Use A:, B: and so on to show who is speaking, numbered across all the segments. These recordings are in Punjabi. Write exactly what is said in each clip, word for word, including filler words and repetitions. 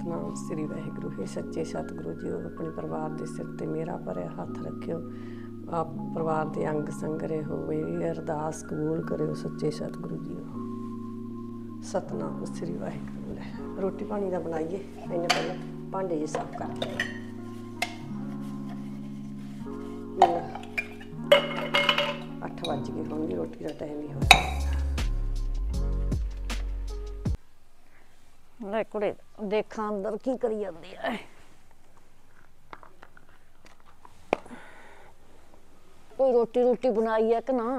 A: सतनाम श्री वाहिगुरू हे सच्चे सतगुरु जी अपने परिवार के सिर ते मेरा भरिया हथ रखियो आप परिवार के अंग संगरे होवे अरदास कबूल करो सच्चे सतगुरु जी सतनाम श्री वाहिगुरू। रोटी पानी का बनाइए इन्ने पहले भांडे जी साफ कर अठ बज गए होंगे रोटी का टाइम ही होया ले कुड़े देखा अंदर की करी जाती है कोई रोटी रोटी बनाई है कि ना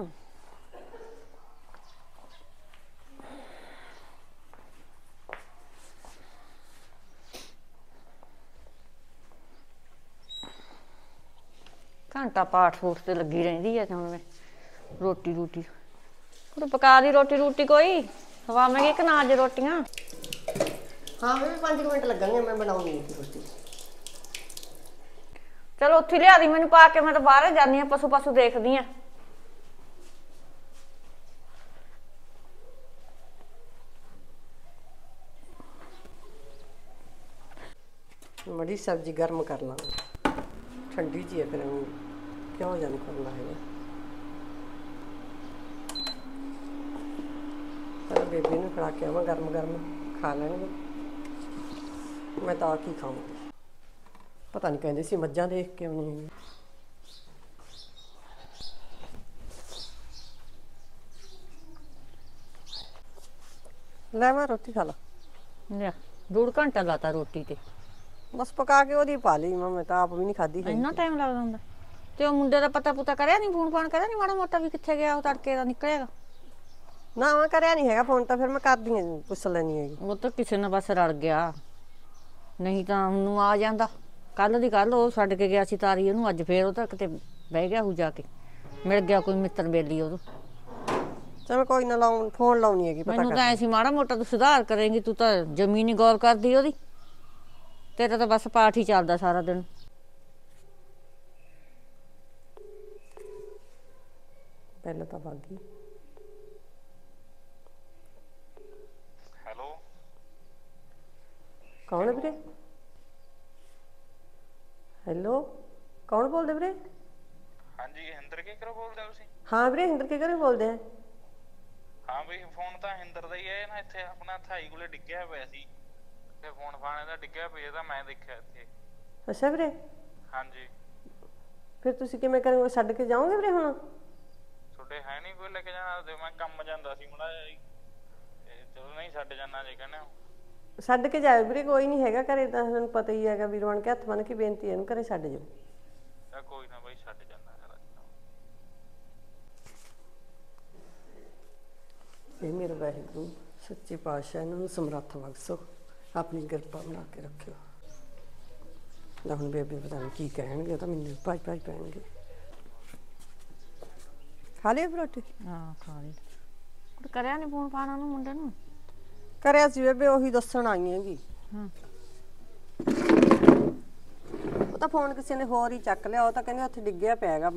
A: घंटा पाठ फूट से लगी रही है हुण मैं रोटी रोटी पका दी रोटी रोटी कोई खवावेंगे कि ना अज रोटियां हाँ मैं पांच मिनट लगेंगे मैं बनाऊंगी रोटी चलो उत्थे लिया दी मैनू पा के मैं तो बाहर जानी हाँ पशु पशु देखदी हाँ बड़ी सब्जी गर्म कर ला ठंडी जी है फिर क्यों जन करना है चलो बेबी ने खड़ा के आवा गर्म गर्म खा लेंगे मैं तो आके खाऊंगी पता नहीं कहते सी मज्जां देख के नहीं ले मैं रोटी खा ला ले डेढ़ घंटा लाता रोटी ते बस पका के ओदी पा ली मैं तो आप भी नहीं खाधी इन्ना टाइम लगदा हुंदा ते ओ मुंडे दा पता पुता करया नहीं फोन फान करया नहीं माड़ा मोटा भी कित्थे गया ओ तड़के दा निकलेगा ना मैं करया नहीं हैगा फोन तो फिर मैं कर दी पुछ लैनी है वो तो किसी ने बस रल गया नहीं तो हूँ आ जाता कल दी कल वो छड्ड के गया सी तारी ओनू अज फिर वो किते बह गया हूँ जाके मिल गया कोई मित्र बेली उदों चल कोई ना लाऊं फोन लाउनी है पता मैनूं तां ऐसी माड़ा मोटा तू सुधार करेंगी तू तो जमीन ही गौर करदी ओदी तेरा तो बस पाठ ही चलदा सारा दिन पहले तो बागी
B: हेलो
A: कौन है वीरे हेलो कौन बोलदे वीरे
B: हाँ जी हिंदर के करो बोलदे हो तुसीं
A: हाँ वीरे हिंदर के करो बोलदे हैं
B: हाँ बई फोन तो हिंदर दा ही है ना इत्थे अपना थाई कोले डिग्गिया पिया सी ते फोन फाने दा डिग्गिया पिया दा मैं देखिया इत्थे
A: अच्छा वीरे
B: हाँ जी
A: फिर तुसीं किवें करोगे छड्ड के जाओगे वीरे हुण
B: ਤੁਹਾਡੇ है नहीं कोई लेके जाना ते मैं काम ਜਾਂਦਾ ਸੀ ਮੁੰਡਾ ਜੀ ਚਲੋ नहीं ਛੱਡ ਜਾਣਾ ਜੇ ਕਹਿੰਦੇ ਹੋ
A: ਛੱਡ ਕੇ ਜਾਓ ਵੀਰੇ ਕੋਈ ਨਹੀਂ ਹੈਗਾ ਘਰੇ ਤਾਂ ਤੁਹਾਨੂੰ ਪਤਾ ਹੀ ਹੈਗਾ ਵੀਰ ਬਣ ਕੇ ਹੱਥ ਬੰਨ ਕੇ ਬੇਨਤੀ ਹੈ ਇਹਨੂੰ ਘਰੇ ਛੱਡ ਜਾਓ
B: ਤਾਂ ਕੋਈ ਨਾ ਬਈ ਛੱਡ ਜਾਣਾ ਸਾਰਾ
A: ਇਹ ਮੇਰੇ ਵਾਹਿਗੁਰੂ ਸੱਚੇ ਪਾਤਸ਼ਾਹ ਇਹਨਾਂ ਨੂੰ ਸਮਰੱਥ ਬਖਸ਼ੋ ਆਪਣੀ ਕਿਰਪਾ ਬਣਾ ਕੇ ਰੱਖਿਓ ਨਾ ਹੁਣ ਬੇਬੇ ਪਤਾ ਨਹੀਂ ਕੀ ਕਹਿਣਗੇ ਤਾਂ ਮੈਨੂੰ ਭਾਈ ਭਾਈ ਪੈਣਗੇ ਖਾ ਲਈ ਰੋਟੀ
C: ਹਾਂ ਖਾ ਲਈ ਕੁੜ ਕਰਿਆ ਨਹੀਂ ਫੋਨ ਫਾਣਾ ਨੂੰ ਮੁੰਡੇ ਨੂੰ
A: ਕਰਿਆ ਸੀ ਬੇਬੇ ਉਹੀ ਦੱਸਣ ਆਈ ਹੈਗੀ
C: ਹਾਂ
A: ਉਹ ਤਾਂ ਫੋਨ ਕਿਸੇ ਨੇ ਹੋਰ ਹੀ ਚੱਕ ਲਿਆ ਉਹ ਤਾਂ ਕਹਿੰਦੇ ਉੱਥੇ ਡਿੱਗਿਆ ਪਿਆ ਹੈਗਾ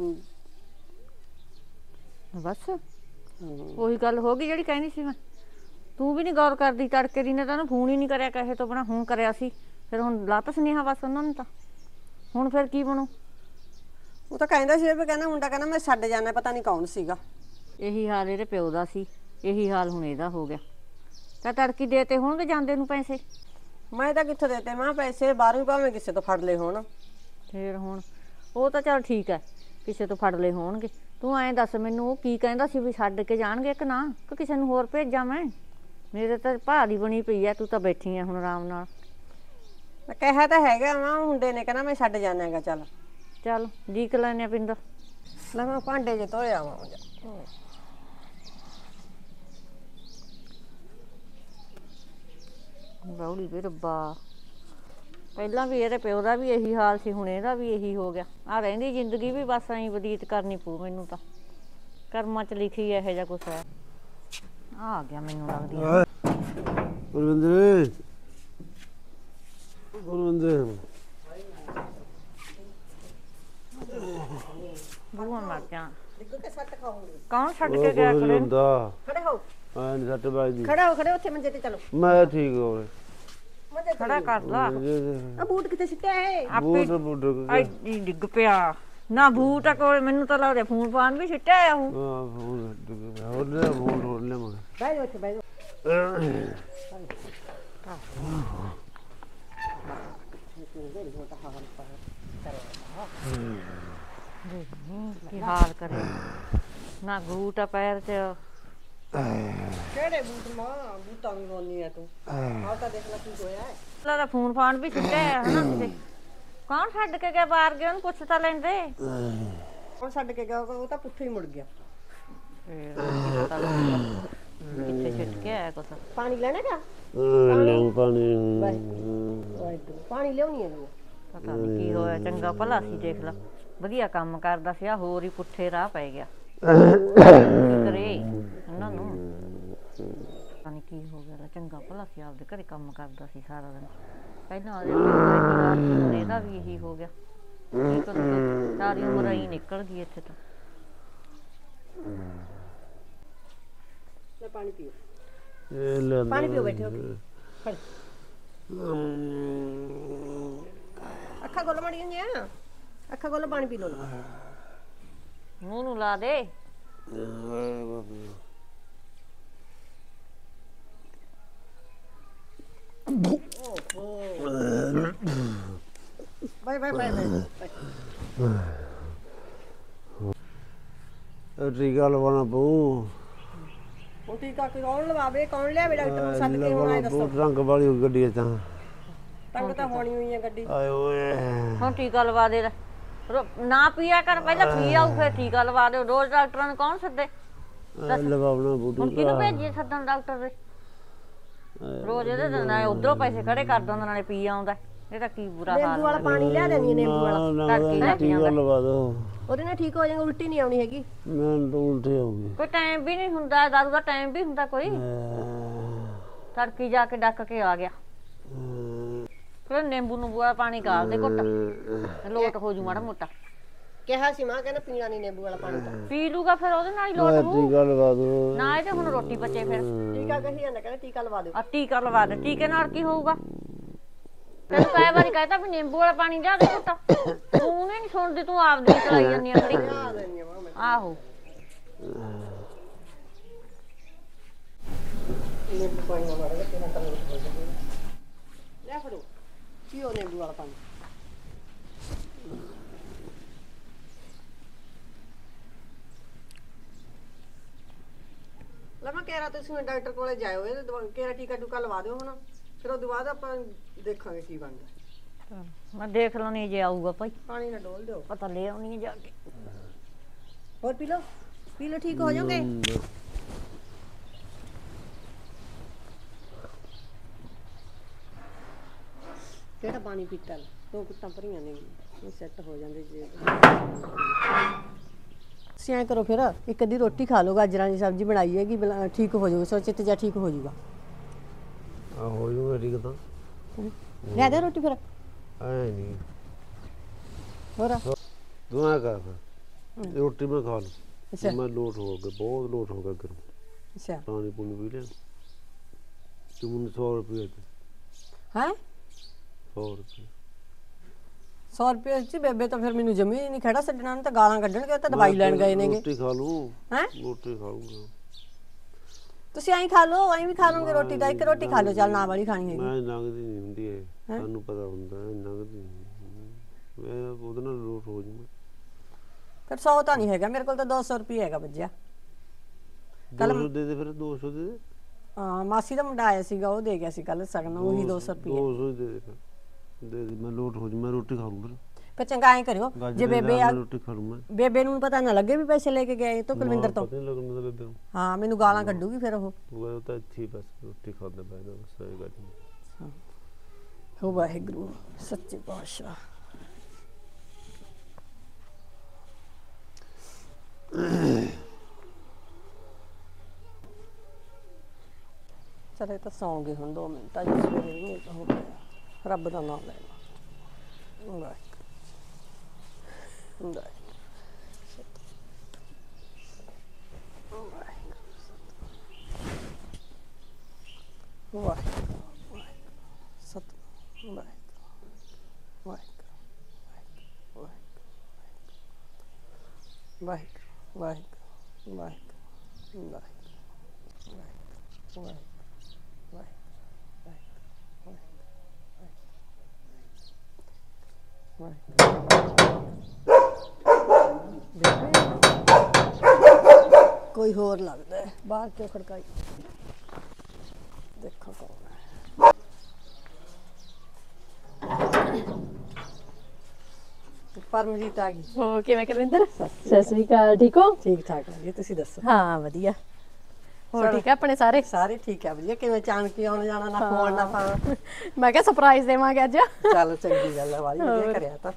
C: ਬਸ ਉਹੀ ਗੱਲ ਹੋ ਗਈ ਜਿਹੜੀ ਕਹਿੰਦੀ ਸੀ ਮੈਂ ਤੂੰ ਵੀ ਨਹੀਂ ਗੌਰ ਕਰਦੀ ਤੜਕੇ ਦੀ ਨੇ ਤਾਂ ਉਹਨੂੰ ਫੋਨ ਹੀ ਨਹੀਂ ਕਰਿਆ ਕਹੇ ਤੋਂ ਬਣਾ ਹੁਣ ਕਰਿਆ ਸੀ ਫਿਰ ਹੁਣ ਲਾਤਾ ਸੁਨੇਹਾ ਬਸ ਉਹਨਾਂ ਨੂੰ ਤਾਂ ਹੁਣ ਫਿਰ ਕੀ ਬਣੂ
A: ਉਹ ਤਾਂ ਕਹਿੰਦਾ ਸੀ ਵੀ ਕਹਿੰਦਾ ਮੁੰਡਾ ਕਹਿੰਦਾ ਮੈਂ ਛੱਡ ਜਾਣਾ ਪਤਾ ਨਹੀਂ ਕੌਣ ਸੀਗਾ
C: ਇਹੀ ਹਾਲ ਇਹਦੇ ਪਿਓ ਦਾ ਸੀ ਇਹੀ ਹਾਲ ਹੁਣ ਇਹਦਾ ਹੋ ਗਿਆ ਤਾਂ ਤੜਕੀ ਦੇ ਤੇ ਹੋਣਗੇ ਜਾਂਦੇ ਨੂੰ ਪੈਸੇ
A: ਮੈਂ ਤਾਂ ਕਿੱਥੋਂ ਦੇਤੇ ਮੈਂ ਪੈਸੇ ਬਾਹਰੋਂ ਭਾਵੇਂ ਕਿਸੇ ਤੋਂ ਫੜ ਲਏ ਹੋਣ
C: ਫਿਰ ਹੁਣ ਉਹ ਤਾਂ ਚੱਲ ਠੀਕ ਹੈ ਕਿਸੇ ਤੋਂ ਫੜ ਲਏ ਹੋਣਗੇ ਤੂੰ ਐਂ ਦੱਸ ਮੈਨੂੰ ਉਹ ਕੀ ਕਹਿੰਦਾ ਸੀ ਵੀ ਛੱਡ ਕੇ ਜਾਣਗੇ ਕਿ ਨਾ ਕਿ ਕਿਸੇ ਨੂੰ ਹੋਰ ਭੇਜਾਂ ਮੈਂ ਮੇਰੇ ਤਾਂ ਭਾਰੀ ਬਣੀ ਪਈ ਐ ਤੂੰ ਤਾਂ ਬੈਠੀ ਐ ਹੁਣ ਆਰਾਮ ਨਾਲ
A: ਮੈਂ ਕਿਹਾ ਤਾਂ ਹੈਗਾ ਵਾ ਮੁੰਡੇ ਨੇ ਕਹਿੰਦਾ ਮੈਂ ਛੱਡ ਜਾਣਾ ਹੈਗਾ ਚੱਲ
C: ਚੱਲ ਡੀਕ ਲੈਣੇ ਪਿੰਡ
A: ਲੈ ਮੈਂ ਭਾਂਡੇ ਜੇ ਧੋਏ ਆਵਾਂ
C: ਬਾਉਲੀ ਵੀ ਰੱਬਾ ਪਹਿਲਾਂ ਵੀ ਇਹਦੇ ਪਿਓ ਦਾ ਵੀ ਇਹੀ ਹਾਲ ਸੀ ਹੁਣ ਇਹਦਾ ਵੀ ਇਹੀ ਹੋ ਗਿਆ ਆ ਰਹਿੰਦੀ ਜ਼ਿੰਦਗੀ ਵੀ ਬਸ ਐਂ ਬਤੀਤ ਕਰਨੀ ਪਊ ਮੈਨੂੰ ਤਾਂ ਕਰਮਾਂ 'ਚ ਲਿਖੀ ਇਹੋ ਜਿਹਾ ਕੁਛ ਹੈ ਆ ਗਿਆ ਮੈਨੂੰ ਲੱਗਦੀ ਹੈ
D: ਗੁਰਵਿੰਦਰ ਗੁਰਵਿੰਦਰ
C: ਬੂਆ ਮਰ ਜਾ
A: ਦੇਖੋ ਕਿ ਸੱਟ ਖਾਉਂਗੀ
C: ਕੌਣ ਛੱਡ ਕੇ ਗਿਆ ਖੜੇ
D: ਹੁੰਦਾ
A: ਖੜੇ ਹੋ
D: ਐਂ ਨੀ ਸੱਟ ਵੱਜਦੀ
A: ਖੜੇ ਹੋ ਖੜੇ ਉੱਥੇ ਮੰਜੇ ਤੇ ਚਲੋ
D: ਮੈਂ ਠੀਕ ਹੋ
C: ਖੜਾ ਕਰ ਲਾ
A: ਆ ਬੂਟ ਕਿੱਥੇ ਸਿੱਟਿਆ ਹੈ
C: ਆਪੇ
D: ਬੂਟ ਬੂਟ
C: ਐਡੀ ਡਿੱਗ ਪਿਆ ਨਾ ਬੂਟ ਆ ਕੋਲ ਮੈਨੂੰ ਤਾਂ ਲੱਗਦਾ ਫੋਨ ਫਾਨ ਵੀ ਸਿੱਟਿਆ ਆ ਉਹ
D: ਹਾਂ ਫੋਨ ਹੋਰ ਲੈ ਫੋਨ ਹੋਰ ਲੈ ਮੈਂ
A: ਬਹਿ ਜਾ ਉੱਥੇ ਬਹਿ ਜਾ
C: ਕੀ ਹਾਲ ਕਰੇ ਨਾ ਬੂਟ ਆ ਪੈਰ ਚ
A: ਕਿਹੜੇ ਬੂਟ ਮਾਂ ਬੂਟਾਂ ਵੀ ਰੋਣੀ ਆ ਤੂੰ ਆਹ ਤਾਂ ਦੇਖ ਲੈ ਕੀ ਹੋਇਆ ਹੈ
C: ਲੱਗਦਾ ਫੋਨ ਫਾਨ ਵੀ ਸਿੱਟਿਆ ਆ ਹਨਾ ਕਿਤੇ ਕੌਣ ਛੱਡ ਕੇ ਗਿਆ ਬਾਹਰ ਗਿਆ ਉਹਨੂੰ ਪੁੱਛ ਤਾਂ ਲੈਂਦੇ
A: ਹੁਣ ਛੱਡ ਕੇ ਗਿਆ ਉਹ ਤਾਂ ਪੁੱਠੇ ਹੀ ਮੁੜ ਗਿਆ
C: ਕਿੱਥੇ ਛੱਡ ਕੇ ਆਇਆ ਕੁਛ
A: ਪਾਣੀ ਲੈਣਾ ਕਾ
D: ਲੈ ਪਾਣੀ
A: ਪਾਣੀ ਲਿਆਉਣੀ ਹੈ
C: ਪਤਾ ਨਹੀਂ ਕੀ ਹੋਇਆ ਚੰਗਾ ਭਲਾ ਸੀ ਦੇਖ ਲਾ ਵਧੀਆ ਕੰਮ ਕਰਦਾ ਸੀ ਆ ਹੋਰ ਹੀ ਪੁੱਠੇ ਰਾਹ ਪੈ ਗਿਆ ਕਰੇ ਉਹਨਾਂ ਨੂੰ ਪਤਾ ਨਹੀਂ ਕੀ ਹੋ ਗਿਆ ਚੰਗਾ ਭਲਾ ਸੀ ਆਪਦੇ ਘਰੇ ਕੰਮ ਕਰਦਾ ਸੀ ਸਾਰਾ ਦਿਨ ਪਹਿਲਾਂ ਉਹਦੇ ਇਹਦਾ ਵੀ ਇਹੀ ਹੋ ਗਿਆ ਕੀ ਕਰੂਗਾ ਸਾਰੀ ਉਮਰ ਹੀ ਨਿਕਲ ਗਈ ਇੱਥੇ ਤਾਂ
A: ਲੈ ਪਾਣੀ ਪੀਓ
D: ਇਹ ਲੈ
A: ਪਾਣੀ ਪੀਓ ਬੈਠੇ ਹੋ ਕੇ ਅੱਖਾਂ ਖੋਲੋ ਮੜੀਆਂ ਜੀ ਅੱਖਾਂ ਖੋਲੋ ਪਾਣੀ ਪੀ ਲਓ
C: ਮੂੰਹ ਨੂੰ ਲਾ ਦੇ
A: ਬਾਏ ਬਾਏ ਬਾਏ ਬਾਏ
D: ਟੀਕਾ ਲਵਾਉਣਾ ਪਊ
A: ਉਹ ਟੀਕਾ ਕੌਣ ਲਵਾਵੇ ਕੌਣ ਲਿਆਵੇ ਡਾਕਟਰ ਨੂੰ ਸੱਦ ਕੇ ਹੁਣ ਆਏ ਦੱਸੋ
D: ਰੰਗ ਵਾਲੀ ਗੱਡੀ ਤਾਂ
A: ਤੰਗ ਤਾਂ ਹੋਣੀ ਹੋਈ ਹੈ ਗੱਡੀ
D: ਆਏ ਓਏ
C: ਹੁਣ ਟੀਕਾ ਲਵਾ ਦੇ ਨਾ ਪੀਆ ਕਰ ਪਹਿਲਾਂ ਪੀ ਆਉ ਫਿਰ ਟੀਕਾ ਲਵਾ ਦੇ ਰੋਜ਼ ਡਾਕਟਰਾਂ ਨੂੰ ਕੌਣ ਸੱਦੇ
D: ਲਵਾਉਣਾ ਬੂਟੂ
C: ਹੁਣ ਕਿਹਨੂੰ ਭੇਜੀਏ ਸੱਦਣ ਡਾਕਟਰ ਦੇ ਰੋਜ਼ ਇਹਦੇ ਨਾਲੇ ਉਧਰੋਂ ਪੈਸੇ ਖੜੇ ਕਰ ਦਿੰਦਾ ਨਾਲੇ ਪੀ ਆਉਂਦਾ ਇਹ ਤਾਂ ਕੀ ਬੁਰਾ ਹਾਲ
A: ਨਿੰਬੂ ਵਾਲਾ ਪਾਣੀ ਲਿਆ ਦੇਣੀ ਹੈ ਨਿੰਬੂ ਵਾਲਾ
C: ਤੜਕੇ ਲੈ ਕੇ
D: ਟੀਕਾ ਲਵਾ ਦੋ
A: ਉਹਦੇ ਨਾਲ ਠੀਕ ਹੋ ਜਾਏਗਾ ਉਲਟੀ ਨਹੀਂ ਆਉਣੀ ਹੈਗੀ
D: ਮੈਂ ਤਾਂ ਉਲਟੀ ਆਉਗੀ
C: ਕੋਈ ਟਾਈਮ ਵੀ ਨਹੀਂ ਹੁੰਦਾ ਦਾਰੂ ਦਾ ਟਾਈਮ ਵੀ ਹੁੰਦਾ ਕੋਈ ਤੜਕੀ ਜਾ ਕੇ ਡੱਕ ਕੇ ਆ ਗਿਆ ਫਿਰ ਨਿੰਬੂ ਨੂੰ ਵਾਲਾ ਪਾਣੀ ਗਾਲ ਦੇ ਘੁੱਟ ਲੋਟ ਹੋ ਜੂ ਮਾੜਾ ਮੋਟਾ
A: ਕਿਹਾ ਸੀ ਮਾਂ ਕਹਿੰਦਾ ਪੀਣਾ ਨਹੀਂ ਨਿੰਬੂ ਵਾਲਾ ਪਾਣੀ ਤਾਂ
C: ਪੀ ਲੂਗਾ ਫਿਰ ਉਹਦੇ ਨਾਲ ਹੀ ਲੋਟ ਹੋਊ
D: ਟੀਕਾ ਲਵਾ ਦੋ
C: ਨਾ ਇਹ ਤੇ ਹੁਣ ਰੋਟੀ ਬਚੇ ਫਿਰ
A: ਟੀਕਾ ਕਹੀ ਜਾਂਦਾ ਕਹਿੰਦਾ ਟੀਕਾ ਲਵਾ ਦਿਓ
C: ਆ ਟੀਕਾ ਲਵਾ ਦੇ ਟੀਕੇ ਨਾਲ ਕੀ ਹੋਊਗਾ ਤੈਨੂੰ ਕਈ ਵਾਰੀ ਕਹਿਤਾ ਵੀ ਨਿੰਬੂ ਵਾਲਾ ਪਾਣੀ ਲਿਆ ਦੇ ਘੁੱਟ ਤੂੰ ਨਹੀਂ ਸੁਣਦੀ ਤੂੰ ਆਪਦੀ ਚਲਾਈ ਜਾਂਦੀ ਆ ਖੜੀ
A: ਲਿਆ ਦੇਣੀ ਆ ਮਾਂ ਮੈਂ
C: ਆਹੋ
A: ਨਿੰਬੂ ਪਾਣੀ ਨਾਲ ਮਾੜਾ ਜਿਹਾ ਤੇਰਾ ਕੰਮ ਹੋ ਜਾਊਗਾ ਲੈ ਫੜੋ ਪੀਓ ਨਿੰਬੂ ਵਾਲਾ ਪਾਣੀ ਲਮਾ ਕਹਿ ਰਹਾ ਤੁਸੀਂ ਡਾਕਟਰ ਕੋਲੇ ਜਾਇਓ ਇਹ ਕਹਿ ਰਹਾ ਟੀਕਾ ਟੂਕਾ ਲਵਾ ਦਿਓ ਹੁਣ ਫਿਰ ਉਹਦੇ ਬਾਅਦ ਆਪਾਂ ਦੇਖਾਂਗੇ ਕੀ ਬਣਦਾ
C: ਮੈਂ ਦੇਖ ਲੈਣੀ ਜੇ ਆਊਗਾ ਭਾਈ
A: ਪਾਣੀ ਨਾਲ ਡੋਲ ਦਿਓ
C: ਪਤਾ ਲੈ ਆਉਣੀ ਜਾ ਕੇ
A: ਹੋਰ ਪੀ ਲਓ ਪੀ ਲਓ ਠੀਕ ਹੋ ਜਾਓਗੇ ਕਿਹੜਾ ਪਾਣੀ ਪੀਤਾ ਦੋ ਕੁੱਟਾਂ ਭਰੀਆਂ ਨੇ ਇਹ ਸੈੱਟ ਹੋ ਜਾਂਦੇ ਜੇ ਤੁਸੀਂ ਐਂ ਕਰੋ ਫਿਰ ਇੱਕ ਅੱਧੀ ਰੋਟੀ ਖਾ ਲਓ ਗਾਜਰਾਂ ਦੀ ਸਬਜ਼ੀ ਬਣਾਈ ਹੈਗੀ ਠੀਕ ਹੋ ਜਾਊਗਾ ਸੋਚੇ ਤੇ ਜਾਂ ਠੀਕ ਹੋ ਜਾਊਗਾ
D: ਆ ਹੋ ਜੂਗਾ ਠੀਕ ਤਾਂ
A: ਲੈ ਦੇ ਰੋਟੀ ਫਿਰ
D: ਐ ਨਹੀਂ
A: ਹੋਰ
D: ਦੁਆ ਕਰ ਰੋਟੀ ਮੈਂ ਖਾ ਲੂ ਮੈਂ ਲੋਟ ਹੋ ਗਿਆ ਬਹੁਤ ਲੋਟ ਹੋ ਗਿਆ ਗਰਮ
A: ਅੱਛਾ
D: ਪਾਣੀ ਪੂਣੀ ਪੀ ਲਿਆ ਤੂੰ ਮੈਨੂੰ ਸੌ ਰੁਪਏ ਦੇ
A: ਹੈ
D: ਸੌ ਰੁਪਏ
A: ਸੌ ਰੁਪਏ ਚ ਬੇਬੇ ਤਾਂ ਫਿਰ ਮੈਨੂੰ ਜਮੀ ਨਹੀਂ ਖੜਾ ਛੱਡਣਾ ਤਾਂ ਗਾਲਾਂ ਕੱਢਣਗੇ ਤਾਂ ਦਵਾਈ ਲੈਣ ਗਏ ਨੇਗੇ
D: ਰੋਟੀ ਖਾ ਲੂ
A: ਹੈ
D: ਰੋਟੀ ਖਾਊਂਗਾ
A: ਤੁਸੀਂ ਐਂ ਖਾ ਲਓ ਐਂ ਵੀ ਖਾ ਲਓਗੇ ਰੋਟੀ ਤਾਂ ਇੱਕ ਰੋਟੀ ਖਾ ਲਓ ਚੱਲ ਨਾ ਵਾਲੀ ਖਾਣੀ ਹੈਗੀ
D: ਮੈਂ ਨਗਦੀ ਨਹੀਂ ਹੁੰਦੀ ਇਹ ਸਾਨੂੰ ਪਤਾ ਹੁੰਦਾ ਨਗਦੀ ਮੈਂ ਉਹਦੇ ਨਾਲ ਲੋਟ ਹੋ ਜੂਗਾ
A: ਫਿਰ ਸੌ ਤਾਂ ਨਹੀਂ ਹੈਗਾ ਮੇਰੇ ਕੋਲ ਤਾਂ ਦੋ ਸੌ ਰੁਪਏ ਹੈਗਾ ਬੱਜਿਆ
D: ਦੋ ਸੌ ਦੇ ਦੇ ਫਿਰ ਦੋ ਸੌ ਦੇ ਦੇ
A: ਹਾਂ ਮਾਸੀ ਦਾ ਮੁੰਡਾ ਆਇਆ ਸੀਗਾ ਉਹ ਦੇ ਗਿਆ ਸੀ ਕੱਲ ਸਗਨ ਉਹੀ ਦੋ ਸੌ ਰੁਪਏ
D: ਦੋ ਸੌ ਦੇ ਦੇ ਫਿਰ ਦੇ ਦੇ ਮੈਂ ਲੋਟ ਹੋ ਜੂ ਮੈਂ ਰੋਟੀ ਖਾ ਲੂੰ ਫਿਰ
A: ਫਿਰ ਚੰਗਾ ਐਂ ਕਰਿਓ ਜੇ ਬੇਬੇ ਆ
D: ਰੋਟੀ ਖਾ ਲੂੰ ਮੈਂ
A: ਬੇਬੇ ਨੂੰ ਪਤਾ ਨਾ ਲੱਗੇ ਵੀ ਪੈਸੇ ਲੈ ਕੇ ਗਏ ਤੋਂ ਕੁਲਵਿੰਦਰ ਤੋਂ
D: ਪਤਾ ਨਹੀਂ ਲੱਗਣ ਦਾ ਬੇਬੇ ਨੂੰ
A: ਹਾਂ ਮੈਨੂੰ ਗਾਲਾਂ ਕੱਢੂਗੀ ਫਿਰ ਉਹ
D: ਉਹ ਤਾਂ ਇੱਥੇ ਬਸ ਰੋਟੀ ਖਾਂਦਾ ਬੈਠਾ ਬਸ ਇਹ ਗੱਲ ਨਹੀਂ
A: ਹੋ ਵਾਹਿਗੁਰੂ ਸੱਚੇ ਪਾਤਸ਼ਾਹ ਚਲੇ ਤਾਂ ਸੌਂ ਗਏ ਹੁਣ ਦੋ ਮਿੰਟ ਅੱਜ ਸਵੇਰੇ ਵੀ ਹੋ ਗਿਆ ਰੱਬ ਦਾ ਨਾਮ ਲੈ ਲਓ ਵਾਹਿਗੁਰੂ ਵਾਹਿਗੁਰੂ ਵਾਹਿਗੁਰੂ ਸਤਿ
E: ਵਾਹਿਗੁਰੂ ਵਾਹਿਗੁਰੂ ਵਾਹਿਗੁਰੂ ਵਾਹਿਗੁਰੂ ਵਾਹਿਗੁਰੂ ਵਾਹਿਗੁਰੂ ਵਾਹਿਗੁਰੂ ਕੋਈ ਹੋਰ ਲੱਗਦਾ ਹੈ ਬਾਹਰ ਕਿਉਂ ਖੜਕਾਈ ਦੇਖੋ ਕੌਣ ਹੈ ਪਰਮਜੀਤ ਆ ਗਈ
F: ਹੋ ਕਿਵੇਂ ਕੁਲਵਿੰਦਰ? ਸਤਿ ਸ੍ਰੀ ਅਕਾਲ, ਠੀਕ ਹੋ?
E: ਠੀਕ ਠਾਕ ਹੈ ਜੀ ਤੁਸੀਂ ਦੱਸੋ
F: ਹਾਂ ਵਧੀਆ। ਹੋਰ ਠੀਕ ਹੈ ਆਪਣੇ ਸਾਰੇ?
E: ਸਾਰੇ ਠੀਕ ਹੈ ਵਧੀਆ। ਕਿਵੇਂ ਚਾਣਕੀ ਆਉਣ ਜਾਣਾ ਨਾ ਫੋਨ ਨਾ ਫਾਨ
F: ਮੈਂ ਕਿਹਾ ਸਰਪ੍ਰਾਈਜ਼ ਦੇਵਾਂਗੇ ਅੱਜ।
E: ਚੱਲ ਚੰਗੀ ਗੱਲ ਹੈ ਵਾਲੀ ਵਧੀਆ ਕਰਿਆ ਤਾਂ।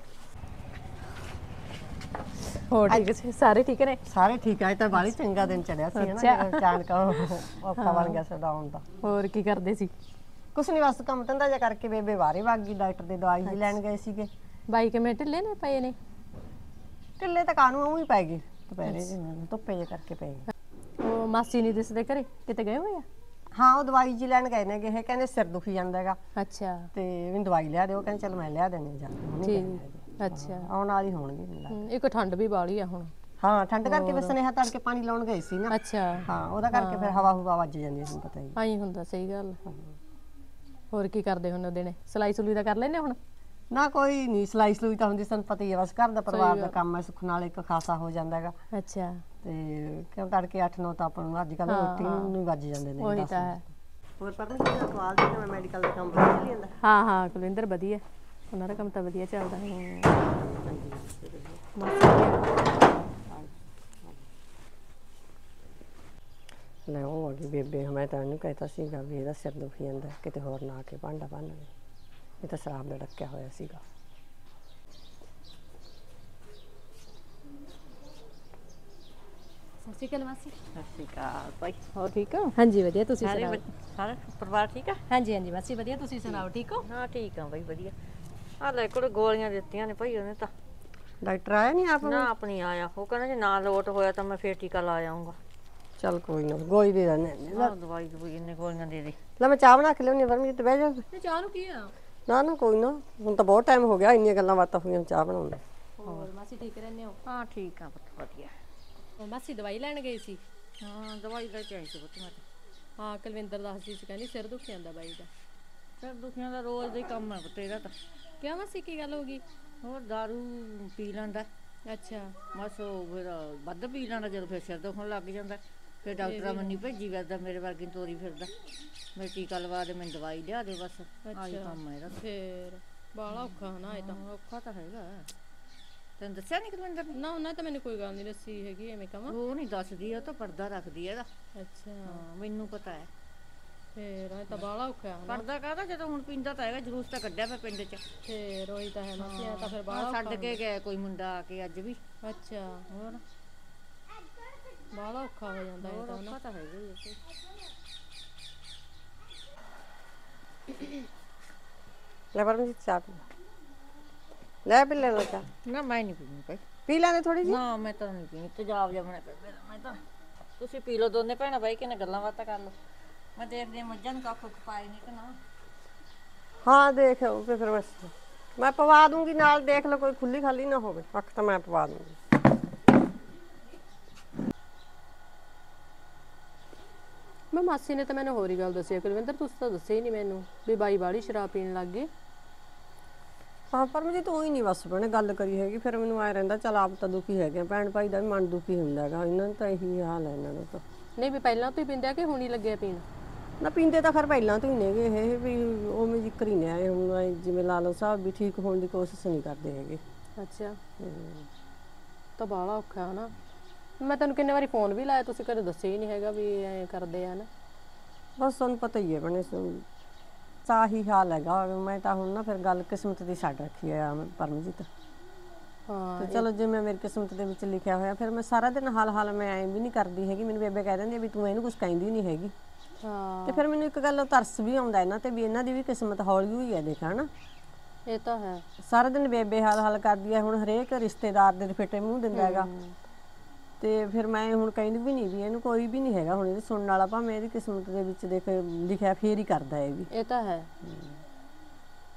F: ਹੋਰ ਠੀਕ ਹੈ ਸਾਰੇ ਠੀਕ ਨੇ?
E: ਸਾਰੇ ਠੀਕ ਹੈ। ਤਾਂ ਬਾਲੀ ਚੰਗਾ ਦਿਨ ਚੜਿਆ ਸੀ ਨਾ ਚਾਣਕਾ ਔਖਾ ਬਣ ਗਿਆ ਸਾਡਾ ਆਉਣ ਦਾ।
F: ਹੋਰ ਕੀ ਕਰਦੇ ਸੀ?
E: ਕੁਛ ਨਹੀਂ ਬਸ ਕੰਮ ਧੰਦਾ ਜਿਹਾ ਕਰਕੇ ਬੇਬੇ ਬਾਹਰੇ ਵਗ ਗਈ ਡਾਕਟਰ ਦੀ ਦਵਾਈ ਜੀ ਲੈਣ ਗਏ ਸੀਗੇ।
F: ਬਾਈ ਕਿਵੇਂ ਢਿੱਲੇ ਨੇ ਪਏ ਨੇ?
E: ਢਿੱਲੇ ਤਾਂ ਕਾਨੂੰ ਉਹ ਹੀ ਪੈ ਗਏ ਦੁਪਹਿਰੇ ਜਿਹੇ ਧੁੱਪੇ ਜੇ ਕਰਕੇ ਪੈ ਗਏ।
F: ਉਹ ਮਾਸੀ ਨਹੀਂ ਦਿਸਦੇ ਘਰੇ, ਕਿਤੇ ਗਏ ਹੋਏ ਆ?
E: ਹਾਂ ਉਹ ਦਵਾਈ ਜੀ ਲੈਣ ਗਏ ਨੇ ਇਹ ਕਹਿੰਦੇ ਸਿਰ ਦੁਖੀ ਜਾਂਦਾ ਹੈਗਾ
F: ਅੱਛਾ
E: ਤੇ ਮੈਨੂੰ ਦਵਾਈ ਲਿਆ ਦਿਓ। ਕਹਿੰਦੇ ਚਲ ਮੈਂ ਲਿਆ ਦੇਣੀ ਜਾ
F: ਠੀਕ ਅੱਛਾ।
E: ਆਉਣ ਵਾਲੀ ਹੋਣਗੇ ਮੈਨੂੰ ਲੱਗਦਾ।
F: ਇੱਕ ਠੰਡ ਵੀ ਬਾਲੀ ਆ ਹੁਣ।
E: ਹਾਂ ਠੰਡ ਕਰਕੇ ਬਸ ਸੁਨੇਹਾ ਤੜਕੇ ਪਾਣੀ ਲਾਉਣ ਗਏ ਸੀ ਨਾ।
F: ਅੱਛਾ
E: ਹਾਂ ਉਹਦਾ ਕਰਕੇ ਫਿਰ ਹਵਾ ਹੁਵਾ ਵੱਜ ਜਾਂਦੀ ਹੈ ਪਤਾ ਹੀ
F: ਆਈ ਹੁੰਦਾ। ਸਹੀ ਗੱਲ। ਹੋਰ ਕੀ ਕਰਦੇ ਹੁਣ ਦਿਨੇ? ਸਲਾਈ ਸਲੂਈ ਦਾ ਕਰ ਲੈਨੇ ਹੁਣ?
E: ਨਾ ਕੋਈ ਨਹੀਂ ਸਲਾਈ ਸਲੂਈ ਤਾਂ ਹੁੰਦੀ ਸਾਨੂੰ ਪਤਾ ਹੀ ਹੈ ਬਸ ਘਰ ਦਾ ਪਰਿਵਾਰ ਦਾ ਕੰਮ ਹੈ ਸੁੱਖ ਨਾਲ ਇੱਕ ਖਾਸਾ ਹੋ ਜਾਂਦਾ ਹੈਗਾ।
F: ਅੱਛਾ
E: ਤੇ ਕਿਉਂ ਤੜਕੇ ਅੱਠ ਨੌ ਤਾਂ ਆਪਾਂ ਨੂੰ ਅੱਜ ਕੱਲ੍ਹ ਰੋਟੀ ਨੂੰ ਵੱਜ ਜਾਂਦੇ ਨੇ।
F: ਉਹੀ ਤਾਂ ਹੈ।
E: ਹੋਰ ਪਰ ਮੈਂ ਕਿਹੜਾ ਸਵਾਲ ਸੀ ਕਿ ਮੈਂ ਮੈਡੀਕਲ ਦਾ ਕੰਮ ਕਰ ਲਈ ਜਾਂਦਾ।
F: ਹਾਂ ਹਾਂ ਕੁਲਵਿੰਦਰ ਵਧੀਆ, ਉਹਨਾਂ ਦਾ ਕੰਮ ਤਾਂ ਵਧੀਆ ਚੱਲਦਾ ਹੈ।
E: ਲੈ ਉਹ ਆ ਗਈ ਬੇਬੇ। ਮੈਂ ਤਾਂ ਇਹਨੂੰ ਕਹਿਤਾ ਸੀਗਾ ਵੀ ਇਹਦਾ ਸਿਰ ਦੁਖੀ ਜਾਂਦਾ ਕਿਤੇ ਹੋਰ ਨਾ ਆ ਕੇ ਭਾਂਡਾ ਭੰਨ ਲੈ। ਇਹ ਤਾਂ ਸ਼ਰਾਬ ਦਾ ਡੱਕਿਆ ਹੋਇਆ ਸੀਗਾ।
F: ਸਤਿ ਸ਼੍ਰੀ ਅਕਾਲ ਮਾਸੀ।
C: ਸਤਿ ਸ਼੍ਰੀ ਅਕਾਲ ਭਾਈ। ਹੋਰ ਠੀਕ ਹੋ?
F: ਹਾਂਜੀ ਵਧੀਆ, ਤੁਸੀਂ
C: ਸਾਰੇ
F: ਸੁਣਾਓ?
C: ਬੱਚ- ਸਾਰਾ ਪਰਿਵਾਰ ਠੀਕ ਆ?
F: ਹਾਂਜੀ ਹਾਂਜੀ ਮਾਸੀ ਵਧੀਆ, ਤੁਸੀਂ ਸੁਣਾਓ ਠੀਕ ਹੋ?
C: ਹਾਂ ਠੀਕ ਆ ਬਾਈ ਵਧੀਆ। ਆ ਲੈ ਕੋਲ ਗੋਲੀਆਂ ਦਿੱਤੀਆਂ ਨੇ ਭਾਈ ਉਹਨੇ ਤਾਂ।
E: ਡਾਕਟਰ ਆਇਆ ਨਹੀਂ ਆਪ?
C: ਨਾ ਆਪਣੀ ਆਇਆ। ਉਹ ਕਹਿੰਦਾ ਜੇ ਨਾ ਲੋਟ ਹੋਇਆ ਤਾਂ ਮੈਂ ਫੇਰ ਟੀਕਾ ਲਾ ਆਉਂਗਾ।
E: ਚੱਲ ਕੋਈ ਨਾ ਗੋਲੀ ਦੇ ਦੇਣੇ।
C: ਆਹ ਦਵਾਈ ਦਵਾਈ ਇੰਨੇ ਗੋਲੀਆਂ ਦੇ ਦੇ।
E: ਲੈ ਮੈਂ ਚਾਹ ਬਣਾ ਕੇ ਲਿਆਉਣੀ ਵਰਮੀ ਤੇ ਬਹਿ ਜਾ।
F: ਤੇ ਚਾਹ ਨੂੰ ਕੀ ਆ?
E: ਨਾ ਨਾ ਕੋਈ ਨਾ ਹੁਣ ਤਾਂ ਬਹੁਤ ਟਾਈਮ ਹੋ ਗਿਆ ਇੰਨੀਆਂ ਗੱਲਾਂ ਬਾਤਾਂ ਹੋਈਆਂ ਚਾਹ ਬਣਾਉਣ ਦਾ।
F: ਹੋਰ ਮਾਸੀ ਠੀਕ ਰਹਿੰਦੇ ਹੋ?
C: ਹਾਂ ਠੀਕ ਆ ਪੁੱਤ ਵਧੀਆ।
F: ਉਹ ਮਾਸੀ ਦਵਾਈ ਲੈਣ ਗਏ ਸੀ?
C: ਹਾਂ ਦਵਾਈ ਲੈ ਕੇ ਆਈ ਸੀ ਪੁੱਤ ਮੈਂ ਤਾਂ।
F: ਹਾਂ ਕੁਲਵਿੰਦਰ ਦੱਸਦੀ ਸੀ ਕਹਿੰਦੀ ਸਿਰ ਦੁਖੀ ਜਾਂਦਾ ਬਾਈ ਦਾ।
C: ਸਿਰ ਦੁਖੀਆਂ ਦਾ ਰੋਜ਼ ਦਾ ਹੀ ਕੰਮ ਹੈ ਪੁੱਤ ਇਹਦਾ ਤਾਂ।
F: ਕਿਉਂ ਮਾਸੀ ਕੀ ਗੱਲ ਹੋ ਗਈ?
C: ਹੋਰ ਦਾਰੂ ਪੀ ਲੈਂਦਾ
F: ਅੱਛਾ
C: ਬਸ ਉਹ ਫਿਰ ਵੱਧ ਪੀ ਲੈਂਦਾ ਜਦੋਂ ਫਿਰ ਸਿਰ ਦੁਖਣ ਲੱਗ ਜਾਂਦਾ। ਫਿਰ ਡਾਕਟਰਾਂ ਮੰਨੀ ਭੇਜੀ ਫਿਰਦਾ ਮੇਰੇ ਵਰਗੀ ਤੋਰੀ ਫਿਰਦਾ। ਮੇਰੇ ਟੀਕਾ ਲਵਾ ਦੇ ਮੈਨੂੰ ਦਵਾਈ ਲਿਆ ਦੇ ਬਸ ਆਹੀ ਕੰਮ ਹੈ ਇਹਦਾ।
F: ਫੇਰ ਬਾਲਾ ਔਖਾ ਹਨਾ ਇਹ ਤਾਂ।
C: ਔਖਾ ਤਾਂ ਹੈਗਾ। ਤੈਨੂੰ ਦੱਸਿਆ ਨਹੀਂ ਕੁਲਵਿੰਦਰ ਨੇ?
F: ਨਾ ਉਹਨਾਂ ਤਾਂ ਮੈਨੂੰ ਕੋਈ ਗੱਲ ਨਹੀਂ ਦੱਸੀ ਹੈਗੀ ਐਵੇਂ ਕਵਾਂ।
C: ਉਹ ਨਹੀਂ ਦੱਸਦੀ ਉਹ ਤਾਂ ਪਰਦਾ ਰੱਖਦੀ ਹੈ ਇਹਦਾ।
F: ਅੱਛਾ
C: ਹਾਂ ਮੈਨੂੰ ਪਤਾ ਹੈ।
F: ਫੇਰ ਇਹ ਤਾਂ ਬਾਲਾ ਔਖਾ ਹਨਾ।
C: ਪਰਦਾ ਕਾਹਦਾ ਜਦੋਂ ਹੁਣ ਪੀਂਦਾ ਤਾਂ ਹੈਗਾ ਜਲੂਸ ਤਾਂ ਕੱਢਿਆ ਪਿਆ ਪਿੰਡ 'ਚ।
F: ਫੇਰ ਉਹੀ ਤਾਂ ਹੈ ਮਾਸੀ ਇਹ ਤਾਂ ਫਿਰ ਬਾਲਾ
C: ਛੱਡ ਕੇ ਗਿਆ ਕੋਈ ਮੁੰਡਾ ਆ ਕੇ ਅੱਜ ਵੀ।
F: ਅੱਛਾ
C: ਹੋਰ
F: ਬਾਲਾ ਔਖਾ ਹੋ ਜਾਂਦਾ ਇਹ ਤਾਂ ਨਾ।
C: ਔਖਾ ਤਾਂ ਹੈਗਾ ਹੀ
E: ਲੈ ਵਰਮੀ ਚਾਹ ਪੀ ਲੈ ਪੀ ਲੈ ਚਾਹ।
C: ਨਾ ਮੈਂ ਨਹੀਂ ਪੀਣੀ ਭਾਈ।
E: ਪੀ ਲੈਣੇ ਥੋੜੀ ਜਿਹੀ।
C: ਨਾ ਮੈਂ ਤਾਂ ਨਹੀਂ ਪੀਣੀ ਤੇਜ਼ਾਬ ਜਮਣਾ ਪਿਆ ਮੈਂ ਤਾਂ। ਤੁਸੀਂ ਪੀ ਲਓ ਦੋਨੇ ਭੈਣਾਂ ਬਾਈ ਕਿਨੇ ਗੱਲਾਂ ਬਾਤਾਂ ਕਰ ਲਓ। ਮੈਂ ਦੇਖਦੀ ਮੱਝਾਂ ਨੂੰ ਕੱਖ ਪਾਈ ਨਹੀਂ ਕਿ ਨਾ।
E: ਹਾਂ ਦੇਖ ਉਹ ਫਿਰ ਬਸ ਮੈਂ ਪਵਾ ਦੂੰਗੀ ਨਾਲ ਦੇਖ ਲਓ ਕੋਈ ਖੁੱਲੀ ਖਾਲੀ ਨਾ ਹੋਵੇ। ਅੱਖ ਤਾਂ ਮੈਂ ਪਵਾ ਦੂੰਗੀ।
F: ਮੈਂ ਮਾਸੀ ਨੇ ਤਾਂ ਮੈਨੂੰ ਹੋਰ ਹੀ ਗੱਲ ਦੱਸੀ ਕੁਲਵਿੰਦਰ, ਤੁਸੀਂ ਤਾਂ ਦੱਸਿਆ ਹੀ ਨਹੀਂ ਮੈਨੂੰ ਵੀ ਬਾਈ ਬਾਲੀ ਸ਼ਰਾਬ ਪੀਣ ਲੱਗ ਗਏ।
E: ਹਾਂ ਪਰ ਮੈਂ ਤੂੰ ਹੀ ਨਹੀਂ ਬਸ ਭੈਣੇ ਗੱਲ ਕਰੀ ਹੈਗੀ। ਫਿਰ ਮੈਨੂੰ ਆਏ ਰਹਿੰਦਾ ਚੱਲ ਆਪ ਤਾਂ ਦੁਖੀ ਹੈਗੇ ਭੈਣ ਭਾਈ ਦਾ ਵੀ ਮਨ ਦੁਖੀ ਹੁੰਦਾ ਹੈਗਾ। ਇਹਨਾਂ ਨੂੰ ਤਾਂ ਇਹੀ ਹਾਲ ਹੈ ਇਹਨਾਂ ਦਾ ਤਾਂ।
F: ਨਹੀਂ ਵੀ ਪਹਿਲਾਂ ਤੋਂ ਹੀ ਪੀਂਦਿਆ ਕਿ ਹੁਣ ਹੀ ਲੱਗਿਆ ਪੀਣ?
E: ਨਾ ਪੀਂਦੇ ਤਾਂ ਖਰ ਪਹਿਲਾਂ ਤੋਂ ਹੀ ਨੇਗੇ ਇਹ ਵੀ ਉਵੇਂ ਜ਼ਿਕਰ ਹੀ ਨੇ ਆਏ ਹੁਣ ਜਿਵੇਂ ਲਾ ਲਓ ਸਾਹਿਬ ਵੀ ਠੀਕ ਹੋਣ ਦੀ ਕੋਸ਼ਿਸ਼ ਨਹੀਂ ਕਰਦੇ ਹੈਗੇ।
F: ਅੱਛਾ ਤਾਂ ਬਾਲਾ ਔਖਾ ਹਨਾ। ਮੈਂ ਤੈਨੂੰ ਕਿੰਨੇ ਵਾਰੀ ਫੋਨ ਵੀ ਲਾਇਆ ਤੁਸੀਂ ਕਦੇ ਦੱਸਿਆ ਹੀ ਨਹੀਂ ਹੈਗਾ ਵੀ ਐ ਕਰਦੇ ਆ ਨਾ।
E: ਬਸ ਤੁਹਾਨੂੰ ਪਤਾ ਹੀ ਹੈ ਭੈਣੇ ਸਾਹੀ ਹਾਲ ਹੈਗਾ। ਮੈਂ ਤਾਂ ਹੁਣ ਨਾ ਫਿਰ ਗੱਲ ਕਿਸਮਤ ਦੀ ਛੱਡ ਰੱਖੀ ਹੈ ਪਰਮਜੀਤ।
F: ਹਾਂ
E: ਤੇ ਚਲੋ ਜਿਵੇਂ ਮੇਰੀ ਕਿਸਮਤ ਦੇ ਵਿੱਚ ਲਿਖਿਆ ਹੋਇਆ ਫਿਰ ਮੈਂ ਸਾਰਾ ਦਿਨ ਹਾਲ ਹਾਲ ਮੈਂ ਐਂ ਵੀ ਨਹੀਂ ਕਰਦੀ ਹੈਗੀ। ਮੈਨੂੰ ਬੇਬੇ ਕਹਿ ਦਿੰਦੀ ਵੀ ਤੂੰ ਇਹਨੂੰ ਕੁਝ ਕਹਿੰਦੀ ਨਹੀਂ ਹੈਗੀ।
F: ਹਾਂ
E: ਤੇ ਫਿਰ ਮੈਨੂੰ ਇੱਕ ਗੱਲ ਤਰਸ ਵੀ ਆਉਂਦਾ ਇਹਨਾਂ ਤੇ ਵੀ ਇਹਨਾਂ ਦੀ ਵੀ ਕਿਸਮਤ ਹੌਲੀ ਹੋਈ ਹੈ ਦੇਖ ਹਨਾ।
F: ਇਹ ਤਾਂ ਹੈ।
E: ਸਾਰਾ ਦਿਨ ਬੇਬੇ ਹਾਲ ਹਾਲ ਕਰਦੀ ਹੈ। ਹੁਣ ਹਰੇਕ ਰਿਸ਼ਤੇਦਾਰ ਦੇ ਫਿੱਟੇ ਮੂੰਹ ਦਿੰਦਾ ਹੈਗਾ। ਤੇ ਫਿਰ ਮੈਂ ਹੁਣ ਕਹਿੰਦੀ ਵੀ ਨਹੀਂ ਵੀ ਇਹਨੂੰ ਕੋਈ ਵੀ ਨਹੀਂ ਹੈਗਾ ਹੁਣ ਇਹਦੀ ਸੁਣਨ ਵਾਲਾ ਭਾਵੇਂ ਇਹਦੀ ਕਿਸਮਤ ਦੇ ਵਿੱਚ ਦੇਖ ਲਿਖਿਆ ਫੇਰ ਹੀ ਕਰਦਾ ਇਹ ਵੀ।
F: ਇਹ ਤਾਂ ਹੈ।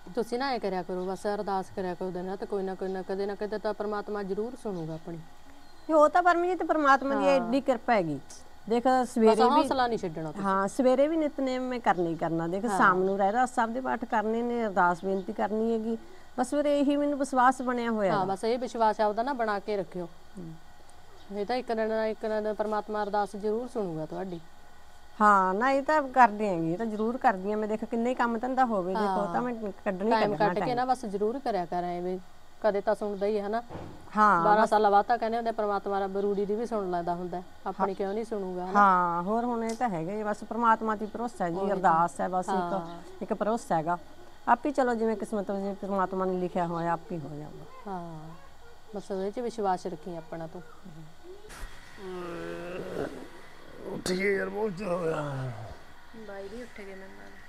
F: ਤੁਸੀਂ ਨਾ ਐ ਕਰਿਆ ਕਰੋ, ਬਸ ਅਰਦਾਸ ਕਰਿਆ ਕਰੋ ਦਿਨ ਰਾਤ, ਕੋਈ ਨਾ ਕੋਈ ਨਾ ਕਦੇ ਨਾ ਕਦੇ ਤਾਂ ਪਰਮਾਤਮਾ ਜ਼ਰੂਰ ਸੁਣੂਗਾ ਆਪਣੀ।
E: ਉਹ ਤਾਂ ਪਰਮਜੀਤ ਪਰਮਾਤਮਾ ਦੀ ਐਡੀ ਕਿਰਪਾ ਹੈਗੀ। ਦੇਖ
F: ਬਸ
E: ਸਵੇਰੇ ਵੀ
F: ਹੌਸਲਾ ਨਹੀਂ ਛੱਡਣਾ ਤੁਸੀਂ।
E: ਹਾਂ ਸਵੇਰੇ ਵੀ ਨਿਤਨੇਮ ਮੈਂ ਕਰਨਾ ਹੀ ਕਰਨਾ, ਦੇਖ ਸ਼ਾਮ ਨੂੰ ਰਹਿਰਾਸ ਸਾਹਿਬ ਦੇ ਪਾਠ ਕਰਨੇ ਨੇ, ਅਰਦਾਸ ਬੇਨਤੀ ਕਰਨੀ ਹੈਗੀ, ਬਸ ਫਿਰ ਇਹੀ ਮੈਨੂੰ ਵਿਸ਼ਵਾਸ ਬਣਿਆ ਹੋਇਆ
F: ਹਾਂ
E: ਹੈਗਾ।
F: ਬਸ ਇਹ ਵਿਸ਼ਵਾਸ ਆਪਦਾ ਨਾ ਬਣਾ ਕੇ ਰੱਖਿਓ, ਇਹ ਤਾਂ ਇੱਕ ਦਿਨ ਨਾ ਇੱਕ ਦਿਨ ਪਰਮਾਤਮਾ ਅਰਦਾਸ ਜ਼ਰੂਰ ਸੁਣੂਗਾ ਤੁਹਾਡੀ।
E: ਹਾਂ ਨਾ ਇਹ ਤਾਂ ਕਰਦੀ ਹੈਗੀ, ਇਹ ਤਾਂ ਜ਼ਰੂਰ ਕਰਦੀ ਆ ਮੈਂ। ਦੇਖ ਕਿੰਨੇ ਕੰਮ ਧੰਦਾ ਹੋਵੇ, ਦੇਖੋ ਤਾਂ ਮੈਂ ਕੱਢਣੀ
F: ਟਾਈਮ
E: ਕੱਢਣਾ
F: ਕੱਢ ਕੇ ਨਾ ਬਸ ਜ਼ਰੂਰ ਕਰਿਆ ਕਰ ਐਵੇਂ, ਕਦੇ ਤਾਂ ਸੁਣਦਾ ਹੀ ਹੈ ਨਾ।
E: ਹਾਂ
F: ਬਾਰਾਂ ਸਾਲਾਂ ਬਾਅਦ ਤਾਂ ਕਹਿੰਦੇ ਹੁੰਦੇ ਪਰਮਾਤਮਾ ਰੱਬ ਰੂੜੀ ਦੀ ਵੀ ਸੁਣ ਲੈਂਦਾ ਹੁੰਦਾ, ਆਪਣੀ ਕਿਉਂ ਨਹੀਂ ਸੁਣੂਗਾ।
E: ਹਾਂ ਹੋਰ ਹੁਣ ਇਹ ਤਾਂ ਹੈਗਾ ਹੀ, ਬਸ ਪਰਮਾਤਮਾ ਦੀ ਭਰੋਸਾ ਹੈ ਜੀ, ਅਰਦਾਸ ਹੈ ਬਸ ਇੱਕ ਇੱਕ ਭਰੋਸਾ ਹੈਗਾ। ਆਪੇ ਚਲੋ ਜਿਵੇਂ ਕਿਸਮਤ ਵਿੱਚ ਪਰਮਾਤਮਾ ਨੇ ਲਿਖਿਆ ਹੋਇਆ ਆਪੇ ਹੋ ਜਾਊਗਾ।
F: ਹਾਂ ਬਸ ਉਹਦੇ 'ਚ ਵਿਸ਼ਵਾਸ ਰੱਖੀ ਆਪਣਾ ਤੂੰ।
D: ਉੱਠ ਗਏ ਯਾਰ, ਬਹੁਤ ਚਿਰ ਹੋ ਗਿਆ।
F: ਬਾਈ ਵੀ ਉੱਠ ਗਏ ਮੈਨੂੰ ਨਾਲ।